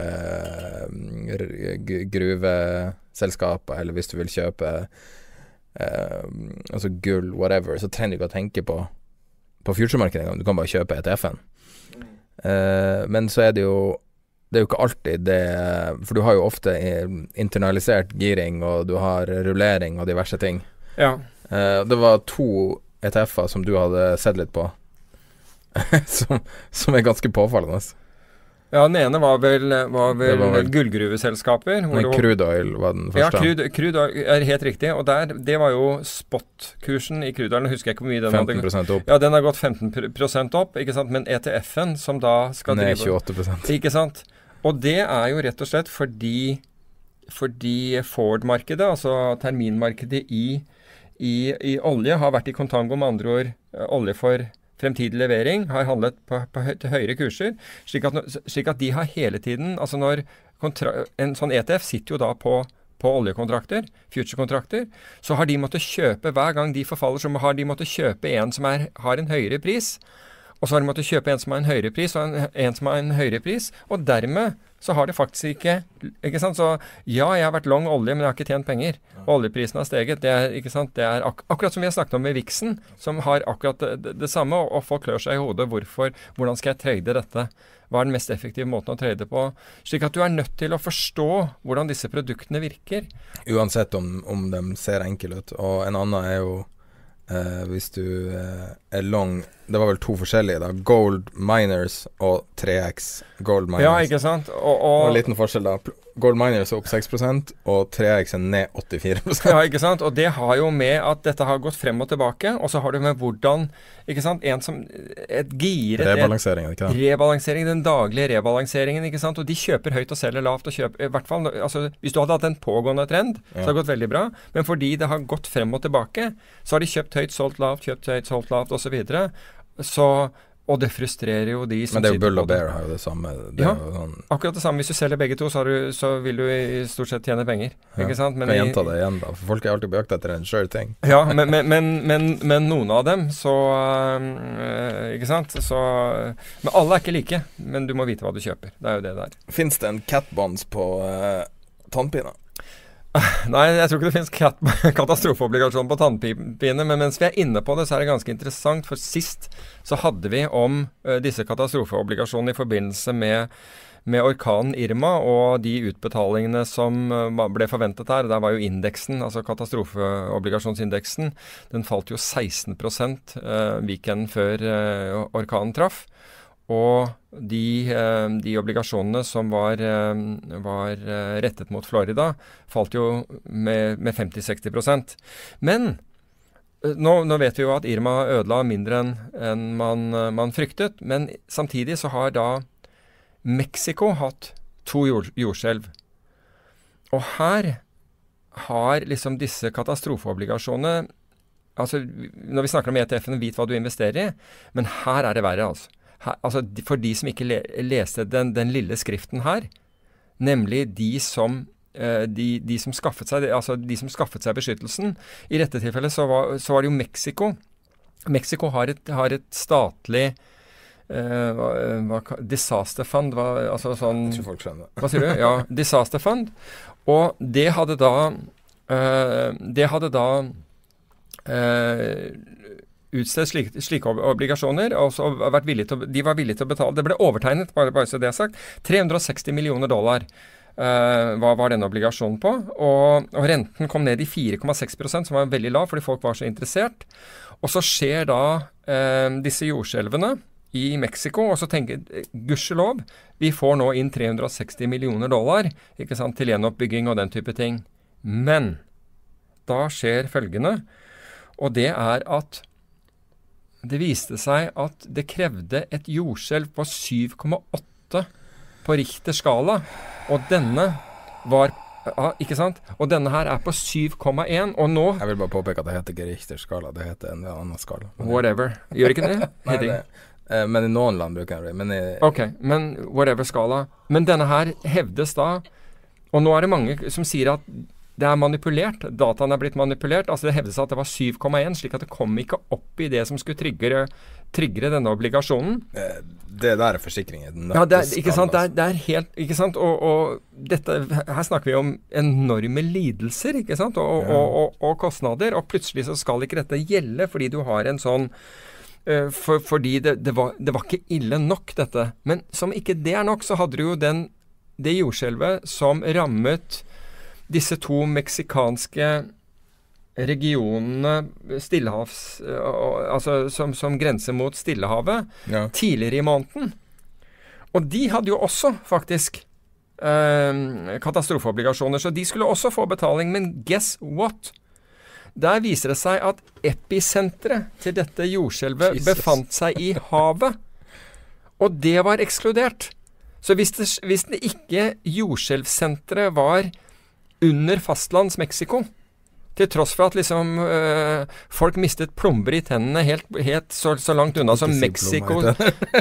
eh, gruveselskaper, eller hvis du vil kjøpe eh, altså gull, whatever, så trenger du ikke å tenke på, på future-markedet. Du kan bare kjøpe E T F-en. Eh, men så er det jo Det er jo ikke alltid det, for du har jo ofte internalisert giring, og du har rullering og diverse ting. Ja. Uh, det var to E T F-er som du hadde sett litt på, som, som er ganske påfallende. Ja, den ene var vel, var vel, var vel gullgruveselskaper. Men crude oil var den første. Ja, crude, crude oil er helt riktig, og der, det var jo spot-kursen i crude oil. Nå husker jeg ikke hvor mye den femten prosent hadde. opp. Ja, den har gått femten prosent opp, ikke sant? Men E T F-en som da skal Ned drive... tjueåtte prosent. Ikke sant? Og det er jo rett og slett fordi, fordi Ford-markedet, altså terminmarkedet i, i, i olje, har vært i kontango, med andre ord olje for fremtidig levering, har handlet på, på høy, til høyere kurser, slik at, slik at de har hele tiden, altså når kontra, en sånn E T F sitter jo da på, på oljekontrakter, future-kontrakter, så har de måttet kjøpe, hver gang de forfaller, så har de måttet kjøpe en som er, har en høyere pris, og så har de måttet kjøpe en som har en høyere pris, og en, en som har en høyere pris, og dermed så har det faktisk ikke, ikke sant, så ja, jeg har vært long olje, men jeg har ikke tjent penger. Oljeprisen har steget, det er, ikke sant, det er ak akkurat som vi har snakket om med Vixen, som har akkurat det, det, det samme, og, og folk klør seg i hodet, hvorfor, hvordan skal jeg trade dette? Hva er den mest effektive måten å trade på? Slik at du er nødt til å forstå hvordan disse produktene virker. Uansett om, om de ser enkle ut, og en annen er jo Uh, hvis du uh, er long, det var vel to forskjellige da, Gold Miners og tre X Gold Miners. Ja, ikke sant? Og, og, og en liten forskjell da, Gold Miners er opp seks prosent og tre X er ned åttifire prosent. Ja, ikke sant? Og det har jo med at dette har gått frem og tilbake, og så har du med hvordan, ikke sant, en som, et giret... Rebalansering, ikke det? Rebalansering, den daglige rebalanseringen, ikke sant? Og de kjøper høyt og selger lavt, og kjøper, i hvert fall, altså, hvis du hadde hatt en pågående trend, ja. Så har det gått veldig bra, men fordi det har gått frem og tilbake, så har de kjøpt høyt, solgt lavt, kjøpt høyt, solgt lavt, og så videre. Så... Og det frustrerer jo de som sitter på det. Men det er jo Bull og Bear har jo det samme. Det ja, er jo sånn. Akkurat det samme. Hvis du selger begge to, så, du, så vil du i stort sett tjene penger. Ja. Ikke sant? Men kan jeg gjenta det igjen da, for folk er alltid på jakt etter en sure ting. Ja, men, men, men, men, men noen av dem, så øh, ikke sant? Så, men alle er ikke like, men du må vite hva du kjøper. Det er jo det der. Finnes det en cat bonds på uh, tannpina? Nei, jeg tror ikke det finnes katastrofeobligasjon på tannpine, men mens vi er inne på det, så er det ganske interessant, for sist så hadde vi om uh, disse katastrofeobligasjonene i forbindelse med, med orkanen Irma, og de utbetalingene som uh, ble forventet her. Der var jo indeksen, altså katastrofeobligasjonsindeksen, den falt jo seksten prosent uh, weekenden før uh, orkanen traff. Og de, de obligasjonene som var, var rettet mot Florida, falt jo med, med femti til seksti prosent. Men nå, nå vet vi jo at Irma ødela mindre enn en man, man fryktet, men samtidig så har da Mexico hatt to jord, jordskjelv. Og her har liksom disse katastrofeobligasjonene, altså når vi snakker om E T F-en, vit hva du investerer i, men her er det verre altså. Her, altså for de som ikke le, leste den, den lille skriften her, nemlig de som, uh, de, de som skaffet seg, altså de som skaffet seg beskyttelsen, i dette tilfellet så var, så var det jo Mexico. Mexico har et, har et statlig uh, hva, hva, disaster fund, hva, altså sånn... Jeg tror folk skjønner. Hva sier du? Ja, disaster fund. Og det hadde da uh, det hadde da uh, utstedt slike, slike obligasjoner, og så vært villige til, de var villige til å betale. Det ble overtegnet, bare, bare så det er sagt, tre hundre og seksti millioner dollar uh, var, var denne obligasjonen på, og, og renten kom ned i fire komma seks prosent, som var veldig lav, fordi folk var så interessert. Og så skjer da uh, disse jordskjelvene i Mexico, og så tenker gudskjelov, vi får nå inn tre hundre og seksti millioner dollar, ikke sant, til gjenoppbygging og den type ting. Men da skjer følgende, og det er at det viste seg at det krevde et jordskjelv på syv komma åtte på Richter skala, og denne var, ja, ikke sant? Og denne her er på syv komma en, og nå... Jeg vil bare påpeke at det heter ikke Richter skala, det heter en annen skala. Whatever. Gjør ikke det? Nei, det men i noen land bruker jeg det. Men i, ok, men whatever skala. Men denne her hevdes da, og nå er det mange som sier at det er manipulert, dataen er blitt manipulert, altså det hevdes at det var syv komma en, slik at det kom ikke opp i det som skulle triggere, triggere denne obligasjonen. Det der er forsikringen. Ja, det er, ikke sant, det er, det er helt, ikke sant, og, og dette, her snakker vi om enorme lidelser, ikke sant, og, Ja. og, og, og kostnader, og plutselig så skal ikke dette gjelde, fordi du har en sånn, Uh, for, fordi det, det, var, det var ikke ille nok dette. Men som ikke det er nok, så hadde du jo den, det jordskjelvet som rammet disse to meksikanske regionene Stillehavs, uh, altså som, som grenser mot Stillehavet, Ja. tidligere i måneden. Og de hadde jo også faktisk uh, katastrofeobligasjoner, så de skulle også få betaling, men guess what? Der viser det seg at episenteret til dette jordskjelvet Jesus. befant seg i havet, og det var ekskludert. Så hvis det, hvis det ikke jordskjelvsenteret var under fastlands Mexico, til tross for at liksom øh, folk mistet plomber i tennene helt, helt så, så langt unna som Ikke si Mexico, plomber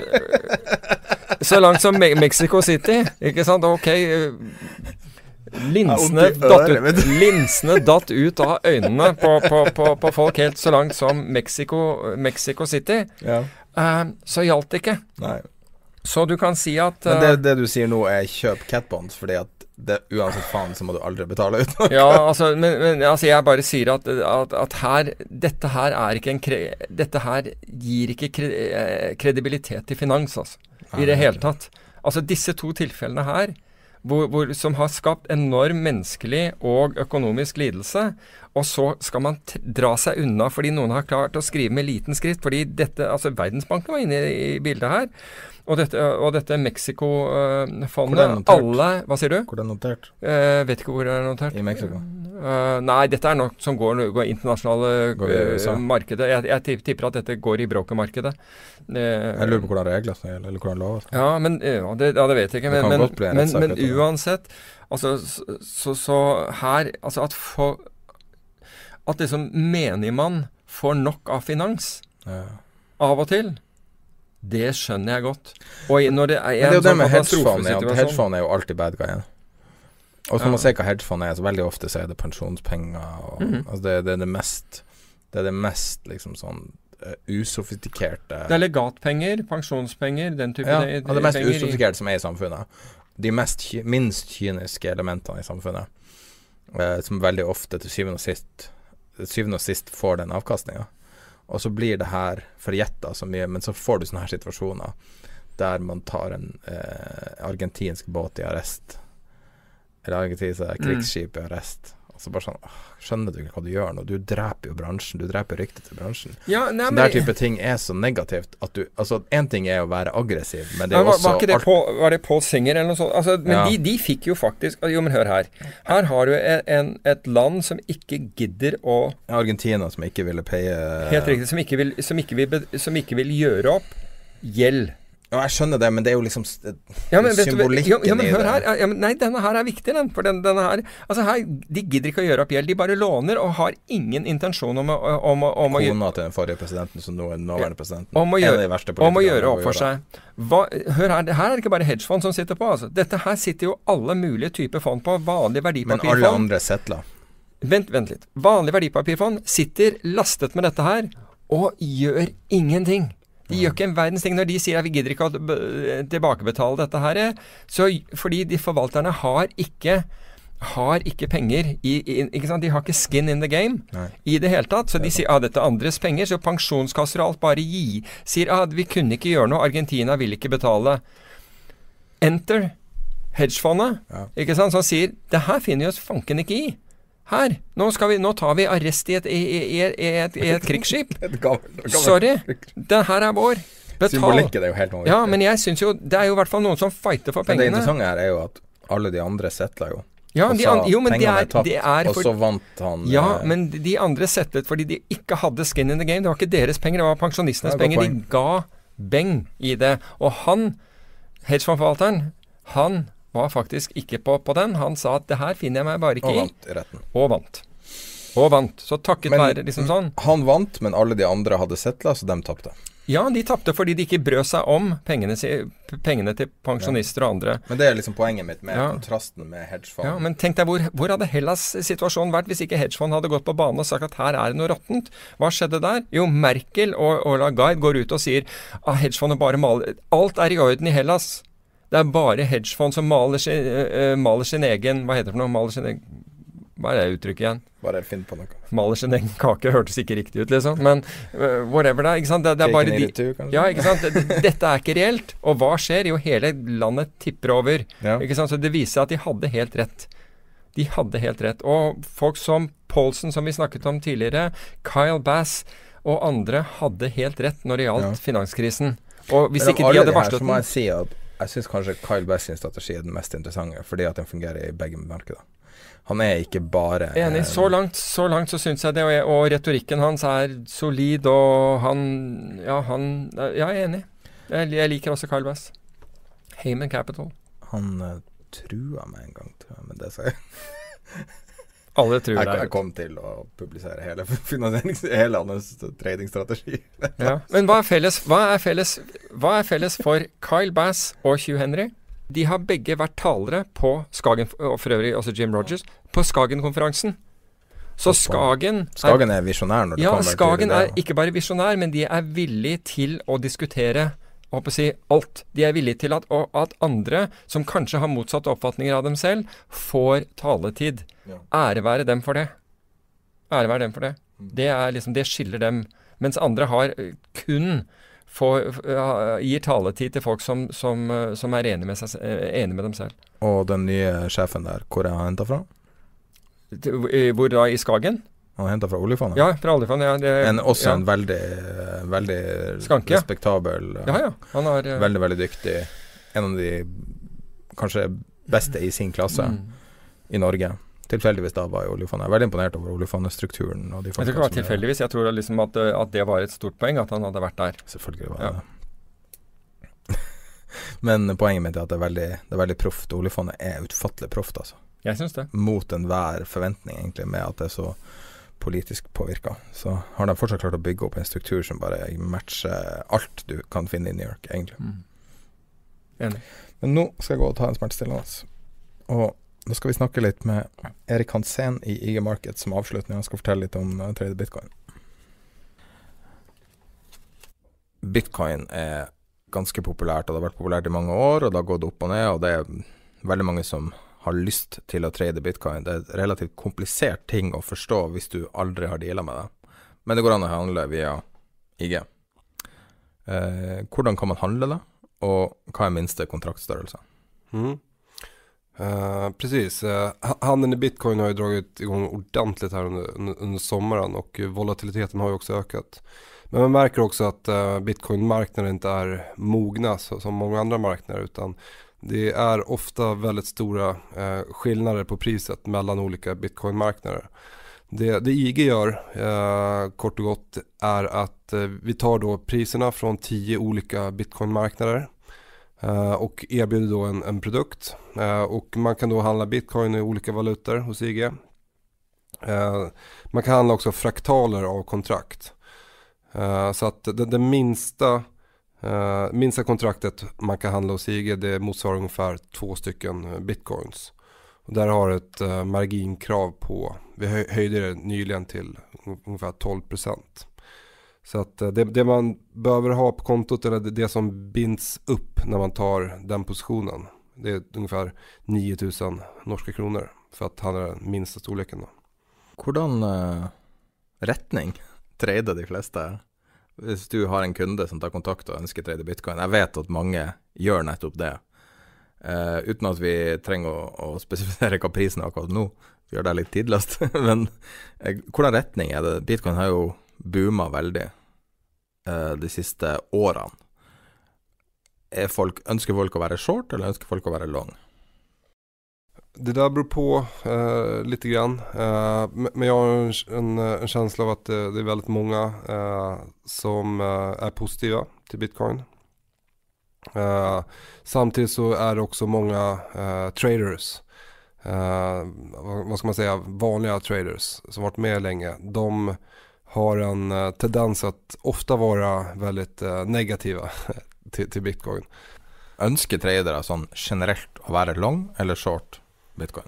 i så langt som Me Mexico City, ikke sant? Ok, øh, Linsene Ja, datt, øret, vet ut, linsene datt ut av øynene på, på, på, på folk helt så langt som Mexico, Mexico City. Ja. Uh, så gjaldt det ikke. Nei. Så du kan si at uh, Men det, det du sier nå er kjøp catbonds, fordi at det, uansett faen så må du aldri betale ut noe. Ja, altså, men, men altså, jeg bare sier at, at, at her, dette her er ikke en kre, dette her gir ikke kre, kredibilitet til finans, altså, i det hele tatt. Altså, disse to tilfellene her, Hvor, hvor, som har skapt enorm menneskelig og økonomisk lidelse, og så skal man t dra seg unna fordi noen har klart å skrive med liten skrift, fordi dette, altså Verdensbanken var inne i, i bildet her, og dette, og dette Mexico-fondet, uh, alle, hva sier du? Hvor det er notert? Uh, vet ikke hvor det er notert. I Mexico. Uh, nei, dette er noe som går, går internasjonale Går i U S A. uh, markedet. Jeg, jeg tipper at dette går i brokermarkedet. Uh, Jeg lurer på hvordan regler som gjelder, eller hvordan lover. ja, men ja, det, ja, det vet jeg ikke. Det Men, kan men, godt bli en men, rettssak men etter det. uansett, altså, så, så, så her, altså at for, at liksom menigmann får nok av finans, Ja. av og til, det skjønner jeg godt. Og i- når det er Men en det er jo det sånn med hedgefond, ja, katastrofesituasjon- hedgefond er jo alltid bad guyen. Og så Ja. må man se hva hedgefond er, så veldig ofte så er det pensjonspenger, og, Mhm. altså det, det er det mest, det er det mest liksom sånn uh, usofistikerte Det er legatpenger, pensjonspenger, den type ja, de- og det mest penger i- usofistikerte som er i samfunnet. De mest, ky- minst kyniske elementene i samfunnet, eh, som veldig ofte til syvende og sist til syvende og sist får den avkastningen. Og så blir det her forgjettet så mye, men så får du sånne her situasjoner der man tar en eh, argentinsk båt i arrest, eller argentinsk krigsskip i arrest, og så bare sånn, åh, skjønner du ikke hva du gjør nå? Du dreper jo bransjen, du dreper ryktet til bransjen. Ja, nei, Sånn men- der type ting er så negativt at du, altså en ting er å være aggressiv, men det Ja, er var, også var, ikke det alt- Paul, var det Paul Singer eller noe sånt? Altså, men Ja. de, de fikk jo faktisk Jo, men hør her. Her har du en, en, et land som ikke gidder å Argentina som ikke ville paye Helt riktig. Som ikke vil, som ikke vil, be- som ikke vil gjøre opp gjeld. Ja, jeg skjønner det, men det er jo liksom ja, men, symbolikken ja, ja, men, i hør det. her, ja, men, nei, denne her er viktig, den. For den, denne her, altså her, de gidder ikke å gjøre opp gjeld. De bare låner og har ingen intensjon om å, om, å- om å Kona til den forrige presidenten, som nå er den nåværende presidenten. om å En av gjøre, de verste om å politikerne gjøre opp å for gjøre. seg. Hva, hør her, det her er det ikke bare hedgefond som sitter på. Altså. Dette her sitter jo alle mulige typer fond på. Vanlige Men verdipapirfond. alle andre settler. Vent, vent litt. Vanlige verdipapirfond sitter lastet med dette her og gjør ingenting. De gjør ikke en verdens ting når de sier at vi gidder ikke å b- tilbakebetale dette her. Så, fordi de forvalterne har ikke har ikke penger i, i, ikke sant? De har ikke skin in the game Nei. i det hele tatt. Så de sier at ah, dette er andres penger, så pensjonskasser og alt bare gi. Sier at ah, vi kunne ikke gjøre noe, Argentina vil ikke betale. Enter hedgefondet, Ja. ikke sant? Som sier det her finner vi oss fanken ikke i. Her, nå, skal vi, nå tar vi arrest i et, i, i, i et, i et krigsskip. Et gammelt- gammelt- Sorry, den her er vår. Betal. Symbolikken er jo helt vanvittig. Ja, men jeg synes jo, det er jo i hvert fall noen som fighter for Men det pengene. interessante her er jo at alle de andre settler jo. Ja, og de sa an, jo, men det pengene er, tapt, det er og for, så vant han ja, eh, men de andre settet fordi de ikke hadde skin in the game. Det var ikke deres penger, det var pensjonistenes Ja, godt penger. poeng. De ga beng i det. Og han, hedgefondforvalteren, han var faktisk ikke på, på den. Han sa at det her finner jeg meg bare ikke og i. vant i retten. Og vant. Og vant. Så takket Men- være liksom sånn. Han vant, men alle de andre hadde settla, så de tapte. Ja, de tapte fordi de ikke brød seg om pengene, si, p- pengene til pensjonister og andre. Men det er liksom poenget mitt med Ja. kontrasten med hedgefond. Ja, men tenk deg hvor, hvor hadde Hellas situasjon vært hvis ikke hedgefond hadde gått på banen og sagt at her er det noe råttent? Hva skjedde der? Jo, Merkel og, og Lagarde går ut og sier at hedgefondet bare maler. Alt er i orden i Hellas. Det er bare hedgefond som maler sin, uh, maler sin egen, hva heter det for noe? Maler sin egen, hva er det uttrykket igjen? Bare finn på noe. Maler sin egen kake, hørtes ikke riktig ut liksom. Men uh, whatever det er, ikke sant? Det, det er bare Taken de... it too, kanskje? Ja, ikke sant? D- Dette er ikke reelt. Og hva skjer? Jo, hele landet tipper over. Ja. Ikke sant? Så det viser at de hadde helt rett. De hadde helt rett. Og folk som Paulson, som vi snakket om tidligere, Kyle Bass og andre hadde helt rett når det gjaldt Ja. finanskrisen. Og hvis Men av ikke de alle hadde her, varslet så må den jeg si at jeg syns kanskje Kyle Bass sin strategi er den mest interessante, fordi at den fungerer i begge markeder. Han er ikke bare Enig. eh, Så langt, så langt så syns jeg det. Og, jeg, og retorikken hans er solid, og han Ja, han Ja, jeg er enig. Jeg, jeg liker også Kyle Bass. Heyman Capital. Han uh, trua meg en gang, tror jeg, men det sa jeg. Alle tror Jeg, det. jeg kom til å publisere hele finansierings- hele hans tradingstrategi. Ja. Men hva er, felles, hva, er felles, hva er felles for Kyle Bass og Hugh Henry? De har begge vært talere på Skagen, og for øvrig også Jim Rogers, på Skagen-konferansen. Så Skagen er, Skagen er visjonær når det ja, kommer Skagen til det. er ikke bare visjonær, men de er villige til å diskutere jeg håper å si, alt. De er villige til at, og at andre, som kanskje har motsatte oppfatninger av dem selv, får taletid. Ja. Ære være dem for det. Ære være dem for det. Det, er liksom, det skiller dem. Mens andre har eh, kun får, uh, gir taletid til folk som, som, uh, som er enige med, seg, uh, enige med dem selv. Og den nye sjefen der, hvor er han hentet fra? Til- i- Hvor da? I Skagen? Han er hentet fra oljefondet. Ja, fra oljefondet. Ja, det- En, også ja. en veldig, veldig Skanke, ja. respektabel, Ja, ja. Han har uh, veldig, veldig dyktig. En av de kanskje beste i sin klasse mm. i Norge. Tilfeldigvis da var i oljefondet. Jeg er veldig imponert over oljefondestrukturen. Og de Jeg tror ikke det var folkene som er- tilfeldigvis. Jeg tror liksom at, uh, at det var et stort poeng, at han hadde vært der. Selvfølgelig var Ja. det. Men poenget mitt er at det er veldig, det er veldig proft. Oljefondet er utfattelig proft, altså. Jeg syns det. Mot enhver forventning, egentlig, med at det er så politisk påvirka. Så har de fortsatt klart å bygge opp en struktur som bare matcher alt du kan finne i New York, egentlig. Mm. Enig. Men nå skal jeg gå og ta en smertestillende. Og da skal vi snakke litt med Erik Hansen i I G Markets som avslutning. Han skal fortelle litt om uh, trade bitcoin. Bitcoin er ganske populært, og det har vært populært i mange år, og det har gått opp og ned, og det er veldig mange som har lyst til å trade bitcoin. Det er et relativt komplisert ting å forstå hvis du aldri har dealet med det. Men det går an å handle via I G. Eh, hvordan kan man handle det, og hva er minste kontraktstørrelse? Mm. Uh, precis. Uh, ha- handeln i bitcoin har ju dragit igång ordentligt här under, under, under sommaren och uh, volatiliteten har ju också ökat. Men man märker också att uh, bitcoinmarknaden inte är mogna så, som många andra marknader, utan det är ofta väldigt stora uh, skillnader på priset mellan olika bitcoinmarknader. Det, det I G gör uh, kort och gott är att uh, vi tar då priserna från tio olika bitcoinmarknader uh, och erbjuder då en, en produkt. Uh, och man kan då handla bitcoin i olika valutor hos I G. Uh, man kan handla också fraktaler av kontrakt. Uh, så att det, det minsta, uh, minsta kontraktet man kan handla hos I G, det motsvarar ungefär två stycken bitcoins. Och där har ett uh, marginkrav på, vi höj, höjde det nyligen till ungefär tolv procent. Så att uh, det, det man behöver ha på kontot, eller det, det som binds upp när man tar den positionen, det är ungefär nio tusen norska kronor för att handla den minsta storleken då. Hvordan uh, retning trader de fleste? Hvis du har en kunde som tar kontakt og ønsker trade bitcoin, jeg vet at mange gjør nettopp det. Uh, uten at vi trenger å, å spesifisere hva prisen er akkurat nå. Vi gjør det litt tidligst. Men uh, hvordan retning er det? Bitcoin har jo boomet veldig uh, de siste årene. Er folk, ønsker folk å være short, eller ønsker folk å være long? Det där beror på eh, lite grann. Eh, men jag har en, en, en känsla av att det, det är väldigt många eh, som eh, är positiva till bitcoin. Eh, samtidigt så är det också många eh, traders, eh, vad, vad ska man säga, vanliga traders som varit med länge. De har en eh, tendens att ofta vara väldigt eh, negativa till, till bitcoin. Ønsker tradere sånn generelt å være long eller short bitcoin?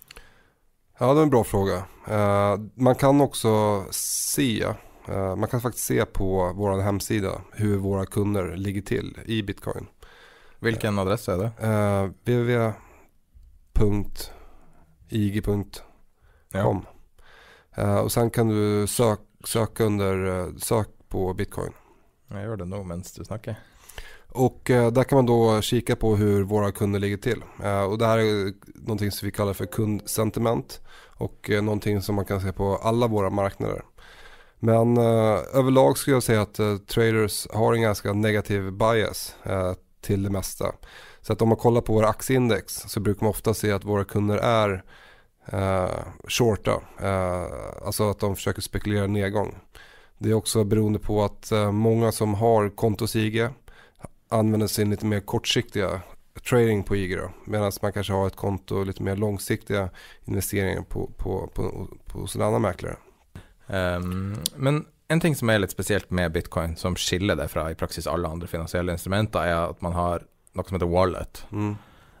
Ja, det är en bra fråga. Uh, man kan också se, uh, man kan faktiskt se på vår hemsida hur våra kunder ligger till i bitcoin. Vilken adress är det? Uh, w w w punkt i g punkt com. Ja. Uh, och sen kan du sök, söka under uh, sök på bitcoin. Jag gör det nog mens du snackar. Och eh, där kan man då kika på hur våra kunder ligger till. Eh, och det här är någonting som vi kallar för kundsentiment. Och eh, någonting som man kan se på alla våra marknader. Men eh, överlag skulle jag säga att eh, traders har en ganska negativ bias eh, till det mesta. Så att om man kollar på våra aktieindex så brukar man ofta se att våra kunder är eh, shorta. Eh, alltså att de försöker spekulera nedgång. Det är också beroende på att eh, många som har kontos I G använder sin lite mer kortsiktiga trading på I G då, medan man kanske har ett konto lite mer långsiktiga investeringar på, på, på, på sådana andra mäklare. Um, men en ting som är lite speciellt med bitcoin som skiljer det fra i praksis alla andra finansiella instrumenter är att man har något som heter wallet. Mm.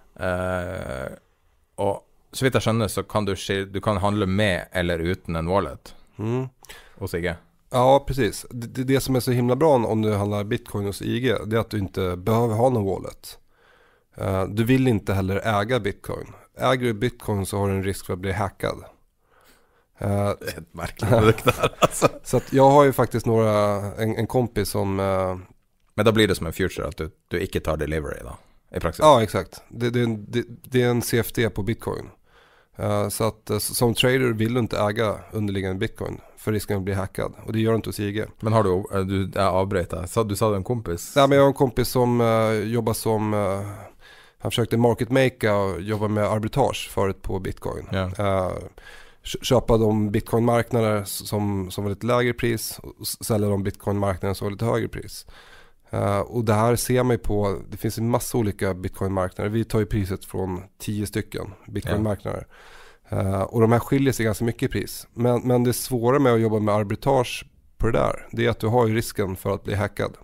Uh, och så vitt jag skönner så kan du, du kan handla med eller utan en wallet. Mm. Och Sigge? Ja, precis. Det, det som är så himla bra om du handlar bitcoin hos I G, det är att du inte behöver ha någon wallet. Uh, du vill inte heller äga bitcoin. Äger du bitcoin så har du en risk för att bli hackad. Uh, det är ett märkligt produkt där alltså. Så att jag har ju faktiskt några, en, en kompis som... Uh, Men då blir det som en future att du, du inte tar delivery då, i praxis? Ja, exakt. Det, det, det, det är en C F D på bitcoin. Uh, så att uh, som trader vill du inte äga underliggande bitcoin för risken att bli hackad. Och det gör du inte hos I G. Men har du, du jag avbryter, så du sa du en kompis? Nej, men jag har en kompis som uh, jobbar som, uh, han försökte market makea och jobba med arbitrage förut på bitcoin. Yeah. Uh, köpa de bitcoinmarknader som, som var lite lägre pris och sälja de bitcoinmarknader som var lite högre pris. Uh, och det här ser man ju på, det finns en massa olika bitcoinmarknader. Vi tar ju priset från tio stycken bitcoinmarknader. Yeah. Uh, och de här skiljer sig ganska mycket i pris. Men, men det svåra med att jobba med arbitrage på det där, det är att du har ju risken för att bli hackad.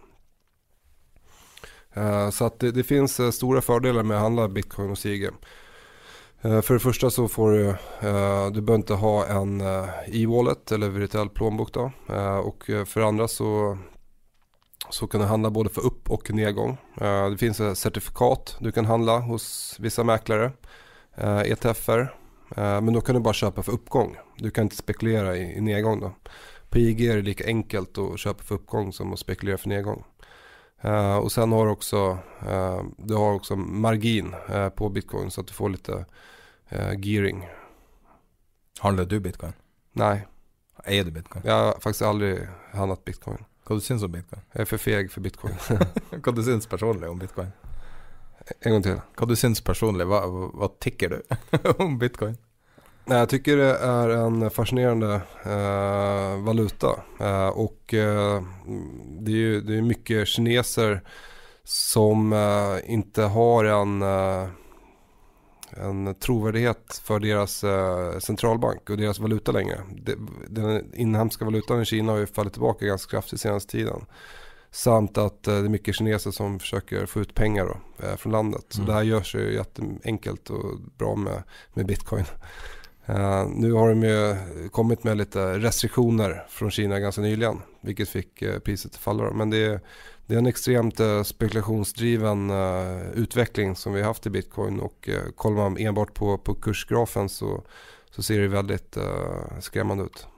Uh, så att det, det finns uh, stora fördelar med att handla bitcoin hos I G. Uh, för det första så får du, uh, du behöver inte ha en uh, e-wallet eller virtuell plånbok då. Uh, och uh, för andra så så kan du handla både för upp- och nedgång. Uh, det finns ett certifikat du kan handla hos vissa mäklare, uh, E T F-er. Uh, men då kan du bara köpa för uppgång. Du kan inte spekulera i, i nedgång då. På I G är det lika enkelt att köpa för uppgång som att spekulera för nedgång. Uh, och sen har du också, uh, du har också margin uh, på bitcoin så att du får lite uh, gearing. Handlar du bitcoin? Nej. Är du bitcoin? Jag har faktiskt aldrig handlat bitcoin. Vad du syns om bitcoin? Jag är för feg för bitcoin. Vad du syns personligt om bitcoin? En gång till. Vad du syns personligt, vad, vad tycker du om bitcoin? Nej, jag tycker det är en fascinerande eh, valuta. Eh, och eh, det är ju det är mycket kineser som uh, inte har en, uh, en trovärdighet för deras uh, centralbank och deras valuta längre. Det, den inhemska valutan i Kina har ju fallit tillbaka ganska kraftigt senaste tiden. Samt att uh, det är mycket kineser som försöker få ut pengar då, uh, från landet. Så mm. det här görs ju jätteenkelt och bra med, med bitcoin. Uh, nu har de ju kommit med lite restriktioner från Kina ganska nyligen, vilket fick uh, priset att falla. Men det är, det är en extremt uh, spekulationsdriven uh, utveckling som vi har haft i bitcoin, och uh, kollar man enbart på, på kursgrafen så, så ser det väldigt uh, skrämmande ut.